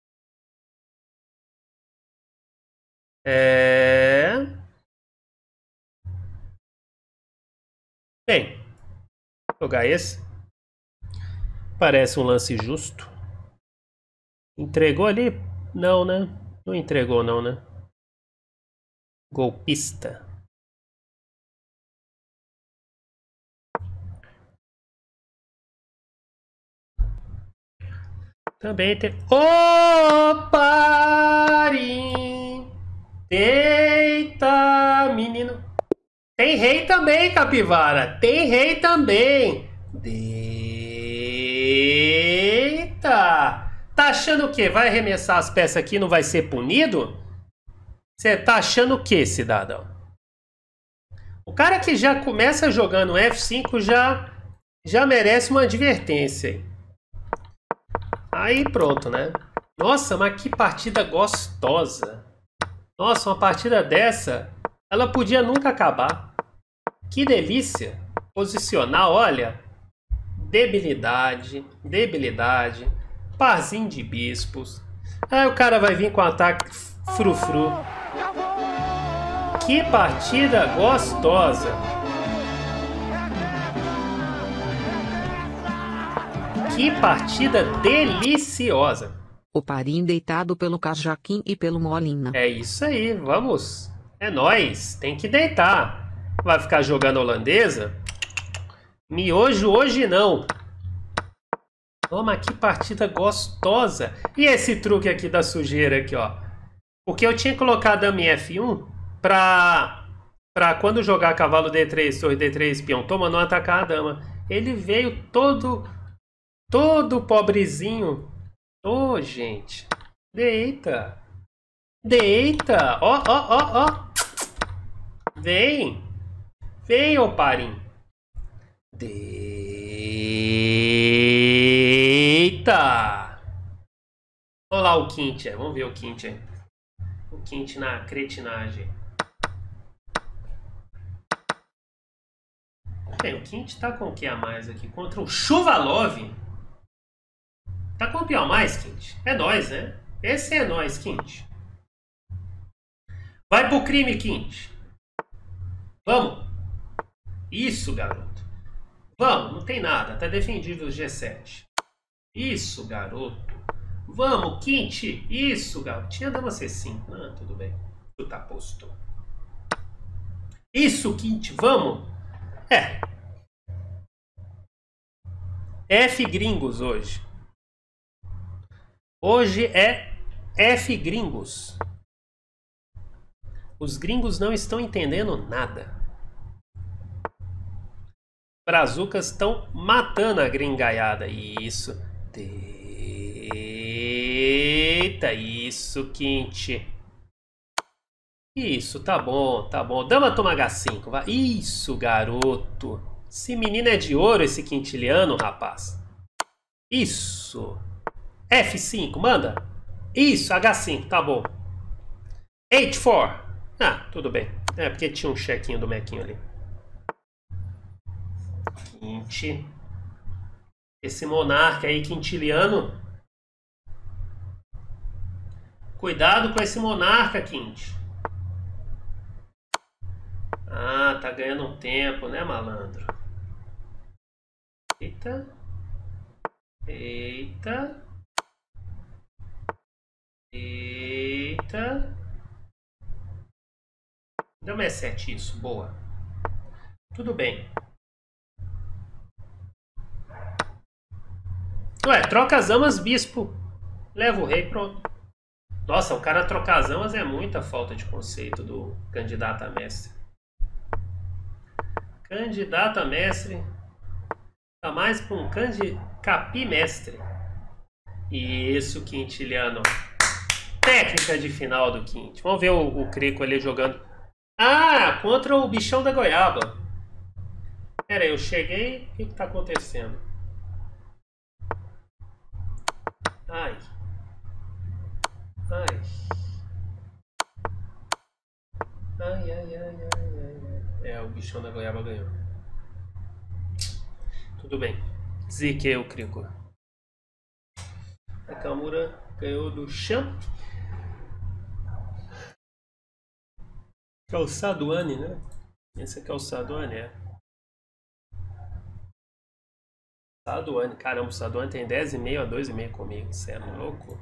Bem, vou jogar esse. Parece um lance justo. Entregou ali? Não, né? Não entregou não, né? Golpista. Também tem... Oparim! Eita, menino! Tem rei também, capivara! Tem rei também! Eita! Tá achando o quê? Vai arremessar as peças aqui e não vai ser punido? Você tá achando o quê, cidadão? O cara que já começa jogando F5 já merece uma advertência. Aí pronto, né? Nossa, mas que partida gostosa. Nossa, uma partida dessa, ela podia nunca acabar. Que delícia. Posicionar, olha. Debilidade, debilidade. Parzinho de bispos. Aí o cara vai vir com ataque frufru. Que partida gostosa. Que partida deliciosa. O Parim deitado pelo Cajaquim e pelo Molina. É isso aí, vamos. É nóis, tem que deitar. Vai ficar jogando holandesa? Miojo hoje não. Toma, que partida gostosa. E esse truque aqui da sujeira aqui, ó. Porque eu tinha colocado dama em F1 pra quando jogar cavalo D3, torre D3, peão toma, não atacar a dama. Ele veio todo pobrezinho. Ô, gente. Deita. Deita. Ó, ó, ó, ó. Vem. Vem, ô Parim. Deita. Olha lá o Quinte. Vamos ver o Quinte aí. O Quinte na cretinagem. Bem, o Quinte tá com o que a mais aqui? Contra o Chuvalov. Tá com o peão a mais, Quinte? É nóis, né? Esse é nóis, Quinte. Vai pro crime, Quinte. Vamos. Isso, garoto. Vamos, não tem nada. Tá defendido o G7. Isso, garoto. Vamos, Quinte. Isso, garoto. Tinha dama C5. Ah, tudo bem. Tu tá posto. Isso, Quinte. Vamos. É. F gringos hoje. Hoje é F gringos. Os gringos não estão entendendo nada. Brazucas estão matando a gringaiada. Isso. Deita. Isso, Quinte. Isso, tá bom, tá bom. Dama toma H5. Vai. Isso, garoto. Esse menino é de ouro, esse quintiliano, rapaz. Isso. F5, manda. Isso, H5, tá bom. H4. Ah, tudo bem. É, porque tinha um chequinho do Mequinho ali. Quinte. Esse monarca aí, quintiliano. Cuidado com esse monarca, Quinte. Ah, tá ganhando um tempo, né, malandro? Eita. Eita. Eita. Dama E7, isso, boa. Tudo bem. Ué, troca as amas, bispo. Leva o rei, pronto. Nossa, o cara trocar as amas é muita falta de conceito do candidato a mestre. Candidato a mestre. Tá mais pra um capimestre. Isso, quintiliano. Técnica de final do quinte. Vamos ver o Crico ali jogando. Ah, contra o bichão da goiaba. Pera aí, eu cheguei. O que tá acontecendo? Ai. Ai. Ai, ai, ai, ai, ai. É, o bichão da goiaba ganhou. Tudo bem. Ziquei o Crico. A Kamura ganhou do Chan. Que é o Saduane, né? Esse aqui é o Saduane, é. Saduane, caramba, o Saduane tem 10,5 a 2,5 comigo. Cê é louco?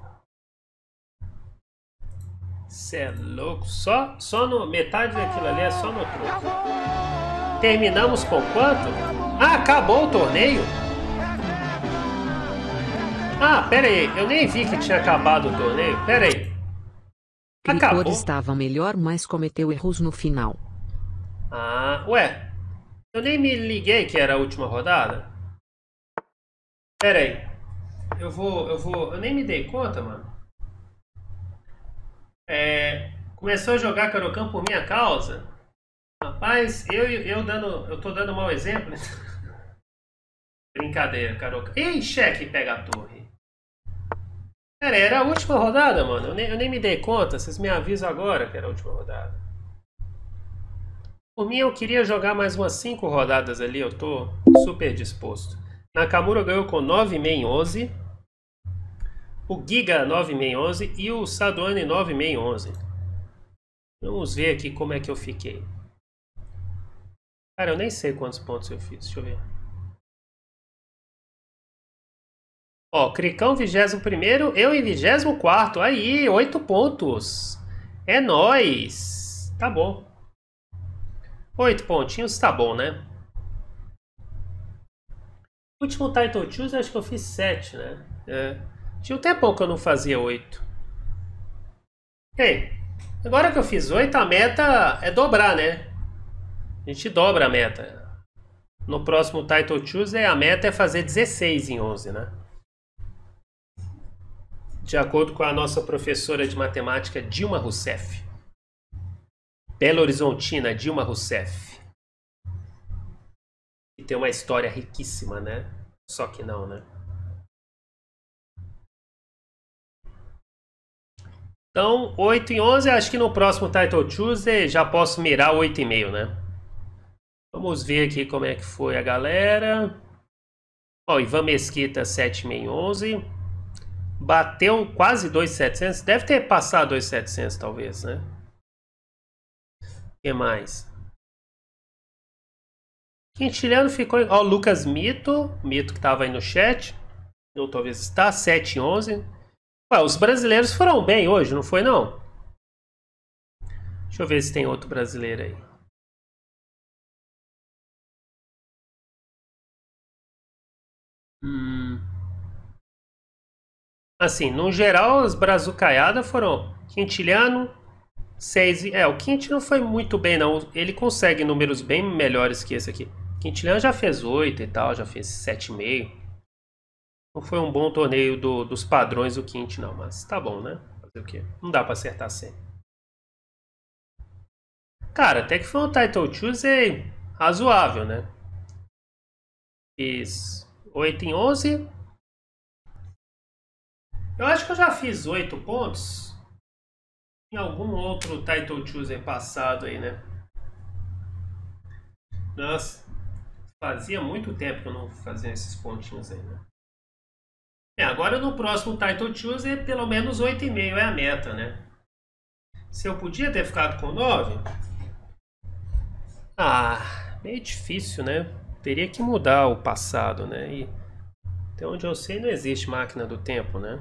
Cê é louco? Só no metade daquilo ali é só no truque. Terminamos com quanto? Ah, acabou o torneio? Ah, pera aí, eu nem vi que tinha acabado o torneio. Pera aí. Grigor estava melhor, mas cometeu erros no final. Ah, ué. Eu nem me liguei que era a última rodada. Pera aí. Eu nem me dei conta, mano. Começou a jogar Caro-Kann por minha causa. Rapaz, eu tô dando mau exemplo. Brincadeira, Caro-Kann. Ei, cheque pega a torre. Pera aí, era a última rodada, mano. Eu nem me dei conta. Vocês me avisam agora que era a última rodada. Por mim, eu queria jogar mais umas 5 rodadas ali. Eu tô super disposto. Nakamura ganhou com 9,5 em 11. O Giga 9,5 em 11. E o Saduane 9,5 em 11. Vamos ver aqui como é que eu fiquei. Cara, eu nem sei quantos pontos eu fiz. Deixa eu ver. Ó, Cricão 21º, eu em 24º. Aí, 8 pontos. É nóis. Tá bom. 8 pontinhos, tá bom, né? Último Title Choose, acho que eu fiz 7, né? Tinha um tempão que eu não fazia 8. Ok. Agora que eu fiz 8, a meta é dobrar, né? A gente dobra a meta. No próximo Title Choose, a meta é fazer 16 em 11, né? De acordo com a nossa professora de matemática, Dilma Rousseff. Belo Horizontina, Dilma Rousseff. E tem uma história riquíssima, né? Só que não, né? Então, 8 em 11, acho que no próximo Title Tuesday já posso mirar 8,5, né? Vamos ver aqui como é que foi a galera. Ó, Ivan Mesquita, 7,5 em 11. Bateu quase 2,700. Deve ter passado 2,700, talvez, né? O que mais? Quintiliano ficou... Ó, Lucas Mito. Mito que tava aí no chat. Ou talvez está, 7 em 11. Ué, os brasileiros foram bem hoje, não foi não? Deixa eu ver se tem outro brasileiro aí. Assim, no geral, as brazucaiadas foram Quintiliano, 6. O Quint não foi muito bem, não. Ele consegue números bem melhores que esse aqui. Quintiliano já fez 8 e tal, já fez 7,5. Não foi um bom torneio dos padrões do Quint, não, mas tá bom, né? Fazer o quê? Não dá pra acertar sempre. Cara, até que foi um Title Tuesday razoável, né? Fiz 8 em 11. Eu acho que eu já fiz 8 pontos em algum outro Title Tuesday passado aí, né? Nossa, fazia muito tempo que eu não fazia esses pontinhos aí, né? Agora no próximo Title Tuesday, pelo menos 8,5 é a meta, né? Se eu podia ter ficado com 9... meio difícil, né? Teria que mudar o passado, né? E até onde eu sei não existe máquina do tempo, né?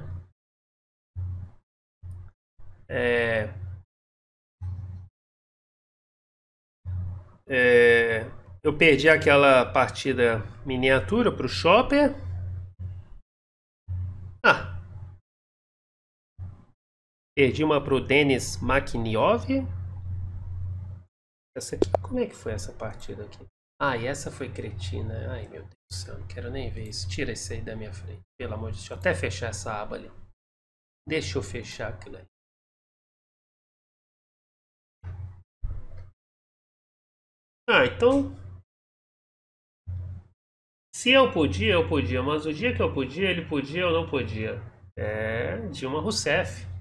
Eu perdi aquela partida miniatura pro Chopper. Perdi uma pro Denis Makniov. Essa aqui, como é que foi essa partida aqui? E essa foi cretina. Ai, meu Deus do céu, não quero nem ver isso. Tira isso aí da minha frente, pelo amor de Deus. Deixa eu até fechar essa aba ali. Deixa eu fechar aquilo aí. Então... Se eu podia, mas o dia que eu podia, ele podia, eu não podia. Dilma Rousseff.